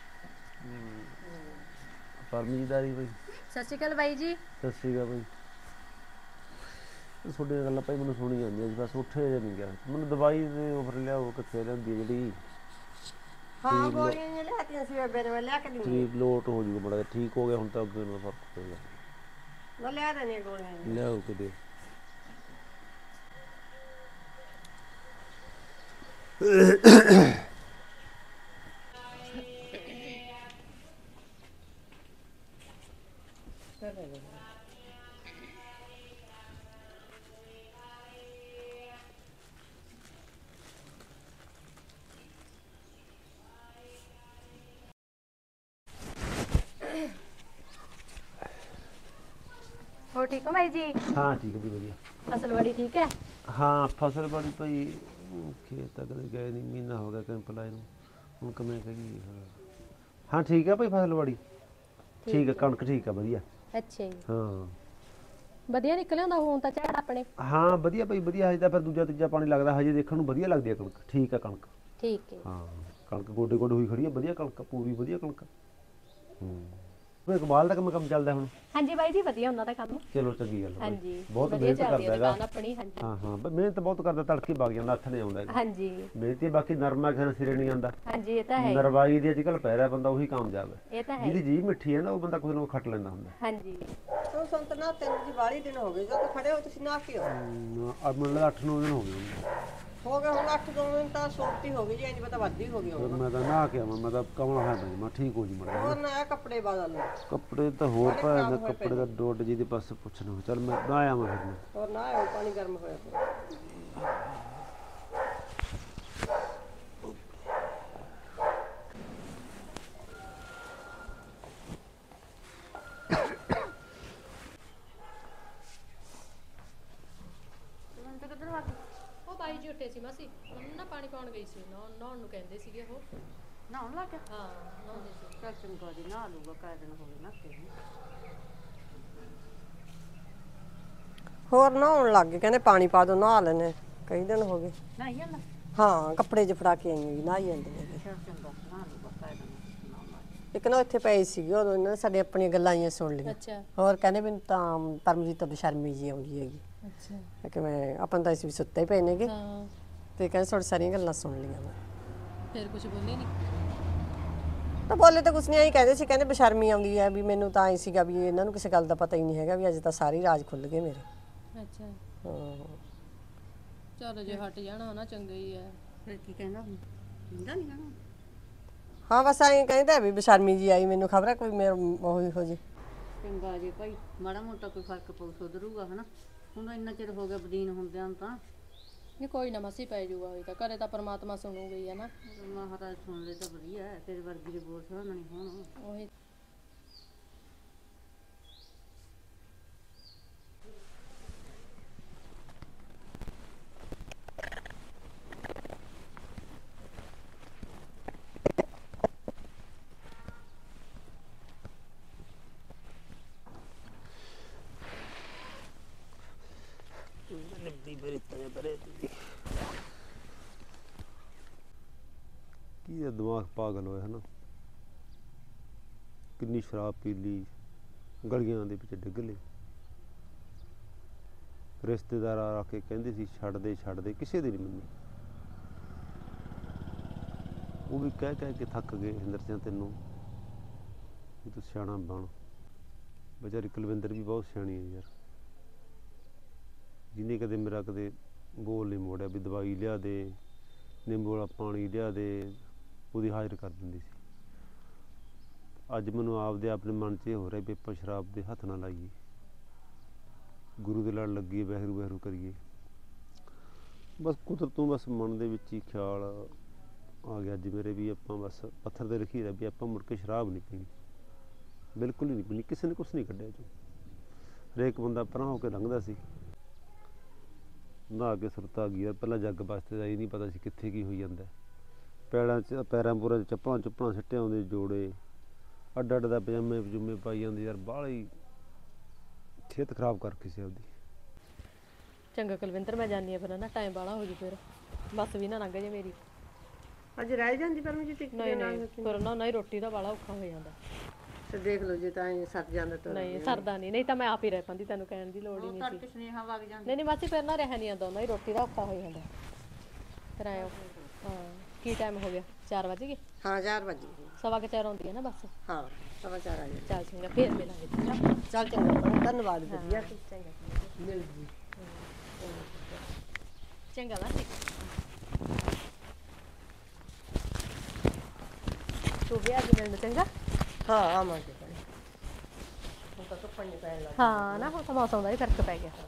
D: ਪਰਮਜੀਦਾਰੀ ਬਈ,
F: ਸਤਿ ਸ਼੍ਰੀ ਅਕਾਲ ਬਾਈ ਜੀ।
D: ਸਤਿ ਸ਼੍ਰੀ ਅਕਾਲ ਬਈ। ਤੁਹਾਡੀਆਂ ਗੱਲਾਂ ਭਾਈ ਮੈਨੂੰ ਸੁਣੀ ਜਾਂਦੀਆਂ ਸੀ, ਬਸ ਉੱਠੇ ਜੇ ਨਹੀਂ ਗਿਆ। ਮੈਨੂੰ ਦਵਾਈ ਦੇ ਉਪਰ ਲਿਆਓ, ਕਿੱਥੇ ਲਿਆਂਦੀ ਜਿਹੜੀ
E: ਹਾਂ ਗੋਲੀਆਂ ਨੇ ਲਿਆਤੀਆਂ ਸੀ ਬੇਬੇ ਨੇ, ਮੈਂ ਲਿਆ ਕੇ ਦਿੰਦੀ
D: ਠੀਕ ਲੋਟ ਹੋ ਜੂਗਾ ਬੜਾ, ਠੀਕ ਹੋ ਗਿਆ ਹੁਣ ਤਾਂ ਅੱਗੇ ਨਾਲ ਫਰਕ ਪਏਗਾ।
E: ਮੈਂ ਲਿਆ ਦੇਣੀ ਗੋਲੀਆਂ।
D: ਲਿਆਓ ਕਿਤੇ।
F: ਹੋ ਠੀਕ ਹੋ ਬਾਈ ਜੀ?
D: ਹਾਂ ਠੀਕ ਹੈ ਜੀ, ਵਧੀਆ।
F: ਫਸਲ ਬੜੀ ਠੀਕ ਹੈ?
D: ਹਾਂ ਫਸਲ ਬੜੀ ਭਾਈ, ਖੇਤ ਤੱਕ ਗਏ ਨਹੀਂ, ਮਹੀਨਾ ਹੋ ਗਿਆ ਕੈਂਪ ਲਾਏ ਨੂੰ, ਹੁਣ ਕਿਵੇਂ ਕਹੀਏ। ਹਾਂ ਠੀਕ ਹੈ ਭਾਈ, ਫਸਲ ਬੜੀ ਠੀਕ ਹੈ, ਕਣਕ ਠੀਕ ਹੈ ਵਧੀਆ।
F: ਅੱਛਾ ਜੀ,
D: ਹਾਂ
F: ਵਧੀਆ ਨਿਕਲਿਆ ਹੁੰਦਾ ਹੁਣ ਤਾਂ ਝਾੜ ਆਪਣੇ?
D: ਹਾਂ ਵਧੀਆ ਭਾਈ ਵਧੀਆ, ਹਜੇ ਤਾਂ ਫਿਰ ਦੂਜਾ ਤੀਜਾ ਪਾਣੀ ਲੱਗਦਾ, ਹਜੇ ਦੇਖਣ ਨੂੰ ਵਧੀਆ ਲੱਗਦੀ ਹੈ ਕਣਕ, ਠੀਕ ਹੈ ਕਣਕ।
F: ਠੀਕ ਹੈ।
D: ਹਾਂ ਕਣਕ ਗੋਡੇ ਗੋਡੇ ਹੋਈ ਖੜੀ ਹੈ, ਵਧੀਆ ਕਣਕ, ਪੂਰੀ ਵਧੀਆ ਕਣਕ। ਹੂੰ ਇਕਬਾਲ ਦਾ ਕੰਮ ਕੰਮ ਚੱਲਦਾ ਹੁਣ?
F: ਹਾਂਜੀ ਬਾਈ ਜੀ ਵਧੀਆ ਉਹਨਾਂ ਦਾ ਕੰਮ।
D: ਚਲੋ ਚੰਗੀ ਗੱਲ ਹੈ,
F: ਹਾਂਜੀ
D: ਬਹੁਤ
F: ਵਧੀਆ
D: ਮਿਹਨਤ
F: ਚੱਲਦੀ
D: ਕਰਦਾ
F: ਹੈ
D: ਹੈਗਾ।
F: ਦੁਕਾਨ ਆਪਣੀ। ਹਾਂਜੀ
D: ਹਾਂ ਹਾਂ ਬਈ ਮਿਹਨਤ ਬਹੁਤ ਕਰਦਾ, ਤੜਕੇ ਵਗ ਜਾਂਦਾ, ਹੱਥ ਨਹੀਂ ਆਉਂਦਾ ਹੈਗਾ।
F: ਹਾਂਜੀ
D: ਮਿਹਨਤੀ ਬਾਕੀ ਨਰਮਾ ਕਿਸੇ ਸਿਰੇ ਨਹੀਂ ਆਉਂਦਾ।
F: ਹਾਂਜੀ ਇਹ ਤਾਂ ਹੈ।
D: ਨਰਵਾਈ ਦੀ ਅੱਜ ਕੱਲ੍ਹ ਪੈ ਰਿਹਾ ਬੰਦਾ, ਉਹੀ ਕਾਮਯਾਬ ਹੈ।
F: ਇਹ ਤਾਂ ਹੈ।
D: ਜਿਹਦੀ ਜੀਭ ਮਿੱਠੀ ਹੈ ਨਾ, ਉਹ ਬੰਦਾ ਕੁਝ ਨਾ ਖੱਟ ਲੈਂਦਾ ਹੁੰਦਾ।
F: ਹਾਂਜੀ
E: ਤੂੰ ਸੰਤ ਨਾ ਤਿੰਨ ਜੀ ਬਾਹਲੀ ਦਿਨ ਹੋ ਗਏ ਜਦੋਂ ਖੜੇ ਹੋ ਤੁਸੀਂ ਨਾ ਕਿਉਂ
D: ਅੱਜ ਮੈਨੂੰ ਅੱਠ ਨੌ ਦਿਨ ਹੋ ਗਏ
E: ਹੋ ਗਏ ਹੁਣ, ਅੱਠ ਦੋ ਦਿਨ ਤਾਂ ਸੋਪਤੀ ਹੋ ਗਈ ਜੀ, ਇੰਜ ਪਤਾ ਵੱਧ ਹੀ ਹੋ ਗਈ
D: ਫਿਰ
E: ਹੁਣ।
D: ਮੈਂ ਤਾਂ ਨਹਾ ਕੇ ਆਵਾਂ, ਮੈਂ ਤਾਂ ਕਮਲਾ ਹੈ ਮੈਂ ਠੀਕ ਹੋ ਜੀ ਮੜਾ।
E: ਹੋਰ ਨਾ ਕੱਪੜੇ ਬਦਲ ਲਓ,
D: ਕੱਪੜੇ ਤਾਂ ਹੋਰ ਪਾਏ ਨੇ, ਕੱਪੜੇ ਦਾ ਡੋਡ ਜੀ ਦੇ ਪਾਸੇ ਪੁੱਛਣਾ। ਚੱਲ ਮੈਂ ਨਾ ਆਵਾਂ ਫਿਰ ਮੈਂ।
E: ਹੋਰ ਨਾ ਆਇਓ, ਪਾਣੀ ਗਰਮ ਹੋਇਆ ਪਿਆ।
F: ਉਹ ਬਾਈ ਜੀ ਉੱਠੇ ਸੀ ਮਾਸੀ, ਉਹਨੂੰ ਨਾ ਪਾਣੀ ਪਾਉਣ ਗਈ ਸੀ, ਨਹਾਉਣ ਨਹਾਉਣ ਨੂੰ ਕਹਿੰਦੇ ਸੀਗੇ ਉਹ।
C: ਨਹਾਉਣ ਲੱਗ ਗਿਆ?
F: ਹਾਂ ਨਹਾਉਂਦੇ ਸੀ।
C: ਚੱਲ ਚੰਗਾ ਜੀ, ਨਹਾ ਲੂਗਾ, ਕਾਹ ਦਿਨ ਹੋ ਗਏ ਨਾ ਤੇ।
E: ਹੋਰ ਨਹਾਉਣ ਲੱਗ ਗਏ, ਕਹਿੰਦੇ ਪਾਣੀ ਪਾ ਦੋ, ਨਹਾ ਲੈਣੇ, ਕਈ ਦਿਨ ਹੋ ਗਏ।
C: ਨਹਾਈ ਜਾਂਦਾ?
E: ਹਾਂ ਕੱਪੜੇ ਚ ਫੜਾ ਕੇ ਆਈ ਹਾਂ, ਨਹਾਈ ਜਾਂਦੇ ਨੇ।
C: ਚੱਲ ਚੰਗਾ, ਨਹਾ ਲੂਗਾ, ਕਾਹ ਦਿਨ ਨਹਾਉਣਾ।
E: ਇੱਕ ਨਾ ਇੱਥੇ ਪਏ ਸੀਗੇ ਉਦੋਂ, ਇਹਨਾਂ ਨੇ ਸਾਡੇ ਆਪਣੀਆਂ ਗੱਲਾਂ ਆਈਆਂ ਸੁਣ ਲਈਆਂ।
F: ਅੱਛਾ
E: ਹੋਰ ਕਹਿੰਦੇ ਮੈਨੂੰ ਤਾਂ ਪਰਮਜੀਤ ਤੋਂ ਬਸ਼ਰਮੀ ਜੀ ਆਉਂਦੀ ਹੈਗੀ।
F: ਅੱਛਾ
E: ਕਿ ਮੈਂ ਆਪਾਂ ਤਾਂ ਇਸ ਵੀ ਸੁੱਤੇ ਪਏ ਨੇਗੇ,
F: ਹਾਂ
E: ਤੇ ਕਹਿੰਦੇ ਤੁਹਾਡੀ ਸਾਰੀਆਂ ਗੱਲਾਂ ਸੁਣ ਲਈਆਂ ਮੈਂ।
F: ਫਿਰ ਕੁਝ ਬੋਲੀ ਨਹੀਂ?
E: ਤਾਂ ਬੋਲੇ ਤਾਂ ਕੁਛ ਨਹੀਂ, ਆਈ ਕਹਿੰਦੇ ਸੀ, ਕਹਿੰਦੇ ਬਸ਼ਰਮੀ ਆਉਂਦੀ ਹੈ ਵੀ। ਮੈਨੂੰ ਤਾਂ ਐ ਸੀਗਾ ਵੀ ਇਹਨਾਂ ਨੂੰ ਕਿਸੇ ਗੱਲ ਦਾ ਪਤਾ ਹੀ ਨਹੀਂ ਹੈਗਾ, ਵੀ ਅੱਜ ਤਾਂ ਸਾਰੇ ਰਾਜ ਖੁੱਲ ਗਏ ਮੇਰੇ।
F: ਅੱਛਾ
E: ਹਾਂ
F: ਚਲੋ ਜੇ ਹਟ ਜਾਣਾ ਨਾ ਚੰਗਾ ਹੀ ਹੈ।
C: ਫਿਰ ਕੀ ਕਹਿੰਦਾ ਹੁੰਦਾ ਨਹੀਂ ਕਹਿਣਾ?
E: ਹਾਂ ਬਸ ਐਂ ਕਹਿੰਦਾ ਵੀ ਬਸ਼ਰਮੀ ਜੀ ਆਈ, ਮੈਨੂੰ ਖਬਰ ਹੈ ਕੋਈ ਮੇਰਾ ਉਹੀ ਹੋ ਜੇ।
C: ਚੰਗਾ ਜੀ ਭਾਈ, ਮਾੜਾ ਮੋਟਾ ਕੋਈ ਫਰਕ ਪਊ ਸੁਧਰੂਗਾ ਹਨਾ। ਹੁਣ ਇੰਨਾ ਚਿਰ ਹੋ ਗਿਆ ਬਦੀਨ ਹੁੰਦਿਆਂ ਨੂੰ ਤਾਂ।
F: ਨਹੀਂ ਕੋਈ ਨਾ ਮਾਸੀ ਪੈ ਜਾਊਗਾ, ਹੋਈ ਤਾਂ ਘਰੇ ਤਾਂ ਪਰਮਾਤਮਾ ਸੁਣੂਗਾ ਹੀ ਹੈ ਨਾ।
C: ਮਹਾਰਾਜ ਸੁਣ ਲੈ ਤਾਂ ਵਧੀਆ ਹੈ, ਤੇਰੇ ਵਰਗੀ ਦੇ ਬੋਲ ਸੁਣਨ ਨਹੀਂ ਹੋਣ।
F: ਉਹੀ
D: ਕੀ ਇਹ ਦਿਮਾਗ ਪਾਗਲ ਹੋਇਆ ਹਨਾ, ਕਿੰਨੀ ਸ਼ਰਾਬ ਪੀ ਲਈ, ਗਲੀਆਂ ਦੇ ਵਿੱਚ ਡਿੱਗ ਲਏ। ਰਿਸ਼ਤੇਦਾਰ ਆ ਕੇ ਕਹਿੰਦੇ ਸੀ ਛੱਡ ਦੇ ਛੱਡ ਦੇ, ਕਿਸੇ ਦੀ ਨਹੀਂ ਮੰਨੀ। ਉਹ ਵੀ ਕਹਿ ਕਹਿ ਕੇ ਥੱਕ ਗਏ, ਹਿੰਦਰ ਸਿੰਘ ਤੈਨੂੰ ਵੀ ਤੂੰ ਸਿਆਣਾ ਬਣ, ਵਿਚਾਰੀ ਕੁਲਵਿੰਦਰ ਵੀ ਬਹੁਤ ਸਿਆਣੀ ਹੈ ਯਾਰ, ਜਿਹਨੇ ਕਦੇ ਮੇਰਾ ਕਦੇ ਬੋਲ ਨਹੀਂ ਮੋੜਿਆ ਵੀ ਦਵਾਈ ਲਿਆ ਦੇ, ਨਿੰਬੂ ਵਾਲਾ ਪਾਣੀ ਲਿਆ ਦੇ, ਉਹਦੀ ਹਾਜ਼ਰ ਕਰ ਦਿੰਦੀ ਸੀ। ਅੱਜ ਮੈਨੂੰ ਆਪਦੇ ਆਪਣੇ ਮਨ 'ਚ ਇਹ ਹੋ ਰਿਹਾ ਵੀ ਆਪਾਂ ਸ਼ਰਾਬ ਦੇ ਹੱਥ ਨਾ ਲਾਈਏ, ਗੁਰੂ ਦੇ ਲੜ ਲੱਗੀਏ, ਵਹਿਰੂ ਵਹਿਰੂ ਕਰੀਏ। ਬਸ ਕੁਦਰਤ ਤੋਂ ਬਸ ਮਨ ਦੇ ਵਿੱਚ ਹੀ ਖਿਆਲ ਆ ਗਿਆ ਅੱਜ ਮੇਰੇ ਵੀ ਆਪਾਂ ਬਸ ਪੱਥਰ 'ਤੇ ਲਿਖੀ ਰਿਹਾ ਵੀ ਆਪਾਂ ਮੁੜ ਕੇ ਸ਼ਰਾਬ ਨਹੀਂ ਪੀਣੀ, ਬਿਲਕੁਲ ਹੀ ਨਹੀਂ ਪੀਣੀ। ਕਿਸੇ ਨੇ ਕੁਛ ਨਹੀਂ ਕੱਢਿਆ ਜੋ, ਹਰੇਕ ਬੰਦਾ ਪਰਾਂ ਹੋ ਕੇ ਲੰਘਦਾ ਸੀ, ਨਹਾ ਕੇ ਸੁਰਤ ਆ ਗਈ ਯਾਰ। ਪਹਿਲਾਂ ਜੱਗ ਵਾਸਤੇ ਦਾ ਹੀ ਨਹੀਂ ਪਤਾ ਸੀ ਕਿੱਥੇ ਕੀ ਹੋਈ ਜਾਂਦਾ। ਪੈਰਾਂ 'ਚ ਪੈਰਾਂ ਪੂਰਾਂ 'ਚ ਚੱਪਲਾਂ ਚੁੱਪਲਾਂ ਸਿੱਟੇ ਆਉਂਦੇ, ਜੋੜੇ ਅੱਡ ਅੱਡ ਦਾ ਪਜਾਮੇ ਪਜੂਮੇ ਪਾਈ ਜਾਂਦੇ ਯਾਰ, ਬਾਹਲੀ ਸਿਹਤ ਖਰਾਬ ਕਰਕੇ ਸੀ ਆਪਦੀ।
F: ਚੰਗਾ ਕੁਲਵਿੰਦਰ, ਮੈਂ ਜਾਣੀ ਆ ਫਿਰ ਨਾ, ਟਾਈਮ ਬਾਲਾ ਹੋ ਜੂ ਫਿਰ, ਬੱਸ ਵੀ ਨਾ ਲੰਘ ਜੇ ਮੇਰੀ।
E: ਅੱਜ ਰਹਿ ਜਾਂਦੀ ਪਰਮਜੀਤ ਇੱਕ
F: ਨਹੀਂ ਨਹੀਂ, ਫਿਰ ਨਾ ਨਾ ਹੀ ਰੋਟੀ ਦਾ ਬਾਲਾ ਔਖਾ ਹੋ ਜਾਂਦਾ।
E: ਤੇ ਦੇਖ ਲਓ ਜੇ ਤਾਂ ਇਹ ਸਰ ਜਾਂਦਾ ਤਾਂ
F: ਨਹੀਂ ਸਰਦਾ ਨਹੀਂ, ਨਹੀਂ ਤਾਂ ਮੈਂ ਆਪ ਹੀ ਰਹਿ ਪੈਂਦੀ, ਤੈਨੂੰ ਕਹਿਣ ਦੀ ਲੋੜ ਹੀ ਨਹੀਂ ਸੀ।
C: ਸੁਨੇਹਾ ਵਗ ਜਾਂਦਾ।
F: ਨਹੀਂ ਨਹੀਂ ਮਾਸੀ ਫਿਰ ਨਾ ਰਹਿ ਨਹੀਂ ਆਉਂਦਾ, ਉਹਨਾਂ ਹੀ ਰੋਟੀ ਦਾ ਔਖਾ ਹੋ ਜਾਂਦਾ। ਫਿਰ ਆਇਓ। ਹਾਂ ਕੀ ਟਾਈਮ ਹੋ ਗਿਆ? ਚਾਰ ਵੱਜ ਗਏ?
E: ਹਾਂ ਚਾਰ ਵਜੇ
F: ਸਵਾ ਕੁ ਚਾਰ ਆਉਂਦੀ ਹੈ ਨਾ ਬੱਸ।
E: ਹਾਂ ਸਵਾ ਚਾਰ ਆ ਜਾਏ।
F: ਚੱਲ ਚੰਗਾ, ਫਿਰ ਮਿਲਾਂਗੇ ਚੰਗਾ।
E: ਚੱਲ ਚੰਗਾ, ਧੰਨਵਾਦ, ਵਧੀਆ ਮਿਲ ਜੀ।
F: ਚੰਗਾ ਮਾਸੀ, ਤੂੰ ਵੀ ਅੱਜ ਮਿਲਣ ਚੰਗਾ।
E: ਹਾਂ ਆਵਾਂਗੇ ਭਾਈ, ਹੁਣ ਤਾਂ ਧੁੱਪ ਨਹੀਂ ਪੈਣ ਲੱਗ
F: ਹਾਂ ਨਾ, ਹੁਣ ਤਾਂ ਮੌਸਮ ਦਾ ਹੀ ਫਰਕ ਪੈ ਗਿਆ।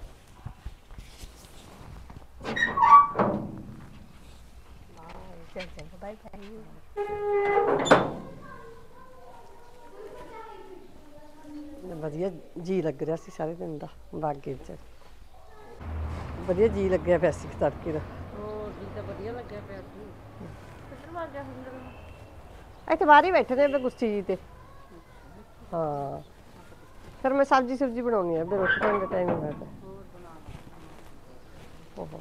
F: ਚੱਲ ਚੰਗਾ, ਬਾਏ ਬਾਏ।
E: ਵਧੀਆ ਜੀ ਲੱਗ ਰਿਹਾ ਸੀ ਸਾਰੇ ਦਿਨ ਦਾ ਬਾਗੇ 'ਚ, ਵਧੀਆ ਜੀ ਲੱਗਿਆ ਪਿਆ ਸੀ ਤੜਕੇ ਦਾ।
C: ਹੋਰ ਜੀ ਤਾਂ ਵਧੀਆ ਲੱਗਿਆ ਪਿਆ ਸੀ। ਕਿੱਧਰ ਵਗ ਗਿਆ ਸੁੰਦਰ?
E: ਇੱਥੇ ਬਾਹਰ ਹੀ ਬੈਠੇ ਨੇ ਗੁੱਸੀ ਜੀ ਤੇ। ਹਾਂ ਫਿਰ ਮੈਂ ਸਬਜ਼ੀ ਸੁਬਜ਼ੀ ਬਣਾਉਣੀ ਹੈ, ਫਿਰ ਰੋਟੀ ਖਾਣ ਦਾ ਟਾਈਮ ਹੋਇਆ ਪਿਆ।
C: ਹੋਰ ਬਣਾ
E: ਓਹੋ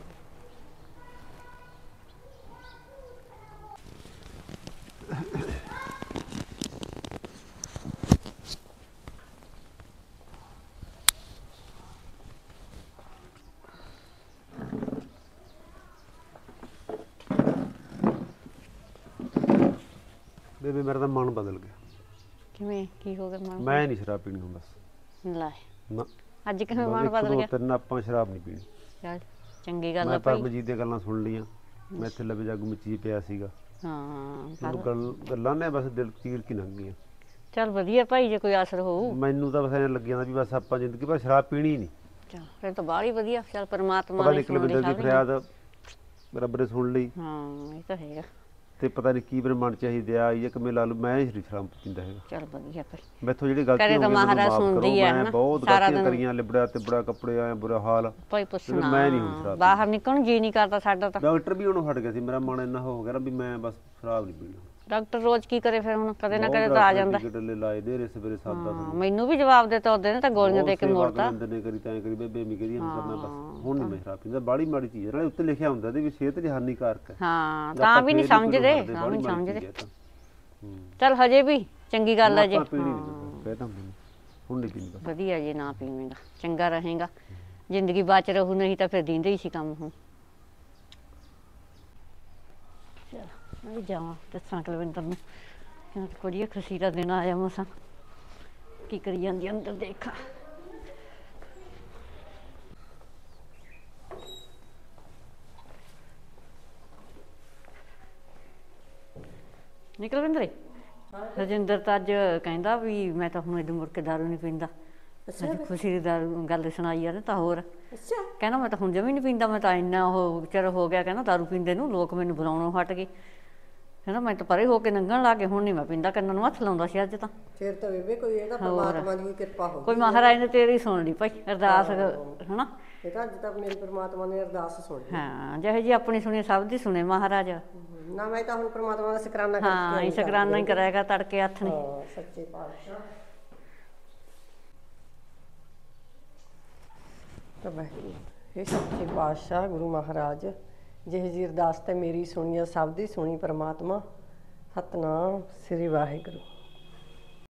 D: ਬੇਬੇ ਮੇਰਾ ਤਾਂ ਮਨ ਬਦਲ ਗਿਆ।
C: ਕਿਵੇਂ? ਕੀ ਹੋ ਗਿਆ ਮਨ?
D: ਮੈਂ ਨਹੀਂ ਸ਼ਰਾਬ ਪੀਣੀ ਹੁਣ ਬਸ।
C: ਲੈ
D: ਨਾ
C: ਅੱਜ ਕਿਵੇਂ
D: ਬਸ
C: ਮਨ
D: ਇੱਕ
C: ਬਦਲ
D: ਦੋ
C: ਗਿਆ?
D: ਤਿੰਨ ਆਪਾਂ ਸ਼ਰਾਬ ਨਹੀਂ ਪੀਣੀ।
C: ਚੱਲ ਚੰਗੀ ਗੱਲ ਆ
D: ਮੈਂ
C: ਭਾਈ।
D: ਪਰਮਜੀਤ ਦੀਆਂ ਗੱਲਾਂ ਸੁਣ ਲਈਆਂ, ਮੈਂ ਇੱਥੇ ਲੱਭੇ ਜਾਗੂ ਮੱਚੀ ਪਿਆ ਸੀਗਾ।
C: ਹਾਂ
D: ਮੈਨੂੰ ਗੱਲ ਗੱਲਾਂ ਨੇ ਬਸ ਦਿਲ ਚੀਰ ਕੇ ਲੰਘ ਗਈਆਂ।
C: ਚੱਲ ਵਧੀਆ ਭਾਈ, ਜੇ ਕੋਈ ਅਸਰ ਹੋਊ।
D: ਮੈਨੂੰ ਤਾਂ ਬਸ ਐਂ ਲੱਗ ਜਾਂਦਾ ਵੀ ਬਸ ਆਪਾਂ ਜ਼ਿੰਦਗੀ ਭਰ ਸ਼ਰਾਬ ਪੀਣੀ ਨਹੀਂ।
C: ਚੱਲ ਫਿਰ ਤਾਂ ਬਾਹਲੀ ਵਧੀਆ। ਚੱਲ ਪਰਮਾਤਮਾ
D: ਪਤਾ
C: ਨੇ
D: ਨਹੀਂ
C: ਸੁਣ ਲਈ
D: ਕੁਲਵਿੰਦਰ ਦੀ
C: ਸਾਰੀ।
D: ਫਰਿਆਦ ਰੱਬ ਨੇ ਸੁਣ ਲਈ,
C: ਹਾਂ ਇਹ ਤਾਂ ਹੈਗਾ।
D: ਤੇ ਪਤਾ ਨਹੀਂ ਕੀ ਮੇਰੇ ਮਨ ਚ ਇਹੀ ਦਿਆ ਆਈ ਹੈ ਕਿ ਮੈਂ ਲਾ ਲੂ ਮੈਂ ਹੀ ਸ਼ਰਾਬ ਪੀਂਦਾ ਹੈਗਾ।
C: ਚੱਲ ਵਧੀਆ ਭਾਈ।
D: ਮੈਥੋਂ ਜਿਹੜੀ ਗਲਤੀ
C: ਕਰੇ
D: ਹੋ
C: ਤਾਂ
D: ਗਈ ਮੈਨੂੰ
C: ਮਹਾਰਾਜ
D: ਮਾਫ਼ ਕਰੋ,
C: ਸੁਣਦੀ ਹੈ
D: ਮੈਂ
C: ਹਨਾ,
D: ਬਹੁਤ
C: ਸਾਰਾ
D: ਗਲਤੀਆਂ
C: ਦਿਨ।
D: ਕਰੀਆਂ, ਲਿਬੜਿਆ ਤਿਬੜਾ ਕੱਪੜੇ ਆਏ ਬੁਰਾ ਹਾਲ।
C: ਭਾਈ ਪੁੱਛਣਾ
D: ਮੈਂ ਨਹੀਂ ਹੁਣ ਸ਼ਰਾਬ
C: ਬਾਹਰ ਨਿਕਲਣ ਨੂੰ ਜੀ ਨਹੀਂ ਕਰਦਾ ਸਾਡਾ ਤਾਂ।
D: ਡਾਕਟਰ ਵੀ ਉਹਨੂੰ ਹਟ ਗਿਆ ਸੀ, ਮੇਰਾ ਮਨ ਇੰਨਾ ਹੋ ਗਿਆ ਨਾ ਵੀ ਮੈਂ ਬਸ ਸ਼ਰਾਬ ਨਹੀਂ ਪੀਣੀ।
C: ਡਾਕਟਰ ਰੋਜ਼ ਕੀ ਕਰੇ ਫਿਰ, ਹੁਣ ਕਦੇ ਨਾ ਕਦੇ ਤਾਂ ਆ ਜਾਂਦਾ।
D: ਟਿਕਟਲੇ ਲਾਏ ਦੇ ਸਵੇਰੇ ਸਾਦਾ
C: ਹਾਂ, ਮੈਨੂੰ ਵੀ ਜਵਾਬ ਦੇ ਤਾ ਉਹਦੇ ਨੇ ਤਾਂ ਗੋਲੀਆਂ ਦੇ ਕੇ ਮੋੜਤਾ।
D: ਅੰਦਰ ਨੇ ਕਰੀ ਤਾਂ ਕਰੀ ਬੇਬੇ ਮੀ ਕਰੀ ਹੁਣ ਮੈਂ ਬਸ ਹੁਣ ਨਹੀਂ ਮੈਂ ਸ਼ਰਾਬ ਪੀਂਦਾ। ਬਾੜੀ ਮਾੜੀ ਚੀਜ਼ ਹੈ, ਨਾਲੇ ਉੱਤੇ ਲਿਖਿਆ ਹੁੰਦਾ ਇਹਦੇ ਵੀ ਸਿਹਤ ਲਈ ਹਾਨੀਕਾਰਕ ਹੈ।
C: ਹਾਂ ਤਾਂ ਵੀ ਨਹੀਂ ਸਮਝਦੇ, ਤਾਂ ਵੀ ਨਹੀਂ ਸਮਝਦੇ। ਚੱਲ ਹਜੇ ਵੀ ਚੰਗੀ ਗੱਲ ਹੈ ਜੇ।
D: ਕਹਿਤਾ ਹੁਣ ਨਹੀਂ ਪੀਂਦਾ।
C: ਵਧੀਆ ਜੇ ਨਾ ਪੀਵੇਂਗਾ ਚੰਗਾ ਰਹੇਗਾ, ਜ਼ਿੰਦਗੀ ਬਚ ਰਹੂ, ਨਹੀਂ ਤਾਂ ਫਿਰ ਦੀਂਦੇ ਹੀ ਸੀ ਕੰਮ। ਹੁਣ ਚਲ ਮੈਂ ਵੀ ਜਾਵਾਂ ਦੱਸਾਂ ਕੁਲਵਿੰਦਰ ਨੂੰ, ਕੁੜੀਏ ਖੁਸ਼ੀ ਦਾ ਦਿਨ ਆਇਆ ਮਸਾਂ, ਕੀ ਕਰੀ ਜਾਂਦੀ ਅੰਦਰ ਦੇਖਾਂ। ਨਿਕਲ ਵਿੰਦਰੇ। ਰਜਿੰਦਰ ਤਾਂ ਅੱਜ ਕਹਿੰਦਾ ਵੀ ਮੈਂ ਤਾਂ ਹੁਣ ਇਹਦੇ ਮੁੜ ਕੇ ਦਾਰੂ ਨਹੀਂ ਪੀਂਦਾ। ਅੱਜ ਖੁਸ਼ੀ ਦੀ ਦਾਰੂ ਗੱਲ ਸੁਣਾਈ ਆ ਨਾ, ਤਾਂ ਹੋਰ ਕਹਿੰਦਾ ਮੈਂ ਤਾਂ ਹੁਣ ਜਮੀ ਨਹੀਂ ਪੀਂਦਾ, ਮੈਂ ਤਾਂ ਇੰਨਾ ਉਹ ਚਿਰ ਹੋ ਗਿਆ ਕਹਿੰਦਾ ਦਾਰੂ ਪੀਂਦੇ ਨੂੰ, ਲੋਕ ਮੈਨੂੰ ਬੁਲਾਉਣੋਂ ਹਟ ਗਏ। ਕਹਿੰਦਾ ਮੈਂ ਤਾਂ ਪਰੇ ਹੋ ਕੇ ਲੰਘਣ ਲੱਗ ਗਏ, ਹੁਣ ਨਹੀਂ ਮੈਂ ਪੀਂਦਾ। ਕੰਨਾਂ ਨੂੰ ਹੱਥ ਲਾਉਂਦਾ ਸੀ ਅੱਜ ਤਾਂ।
E: ਫਿਰ ਤਾਂ ਬੇਬੇ ਕੋਈ ਇਹਦਾ ਪਰਮਾਤਮਾ ਦੀ ਕਿਰਪਾ ਹੋ ਗਈ।
C: ਕੋਈ ਮਹਾਰਾਜ ਨੇ ਤੇਰੀ ਸੁਣ ਲਈ ਭਾਈ ਅਰਦਾਸ, ਹਨਾ।
E: ਇਹ ਤਾਂ ਅੱਜ ਤੱਕ ਮੇਰੀ ਪਰਮਾਤਮਾ ਨੇ ਅਰਦਾਸ ਸੁਣ ਲਈ।
C: ਹਾਂ ਜਿਹੋ ਜੀ ਆਪਣੀ ਸੁਣੀ ਸਭ ਦੀ ਸੁਣੇ ਮਹਾਰਾਜ।
E: ਨਾ ਮੈਂ ਤਾਂ ਹੁਣ ਪਰਮਾਤਮਾ ਦਾ ਸ਼ੁਕਰਾਨਾ ਕਰਦੀ
C: ਹਾਂ ਇਹ ਸ਼ੁਕਰਾਨਾ ਹੀ ਕਰਾਏਗਾ ਤੜਕੇ ਹੱਥ ਨੇ।
E: ਹਾਂ ਸੱਚੇ ਪਾਤਸ਼ਾਹ। ਤਾਂ ਵਾਹਿਗੁਰੂ, ਇਹ ਸੱਚੇ ਪਾਤਸ਼ਾਹ ਗੁਰੂ ਮਹਾਰਾਜ ਜਿਹੋ ਜਿਹੀ ਅਰਦਾਸ ਤੇ ਮੇਰੀ ਸੁਣੀ ਆ, ਸਭ ਦੀ ਸੁਣੀ ਪਰਮਾਤਮਾ। ਸਤਨਾਮ ਸ੍ਰੀ ਵਾਹਿਗੁਰੂ।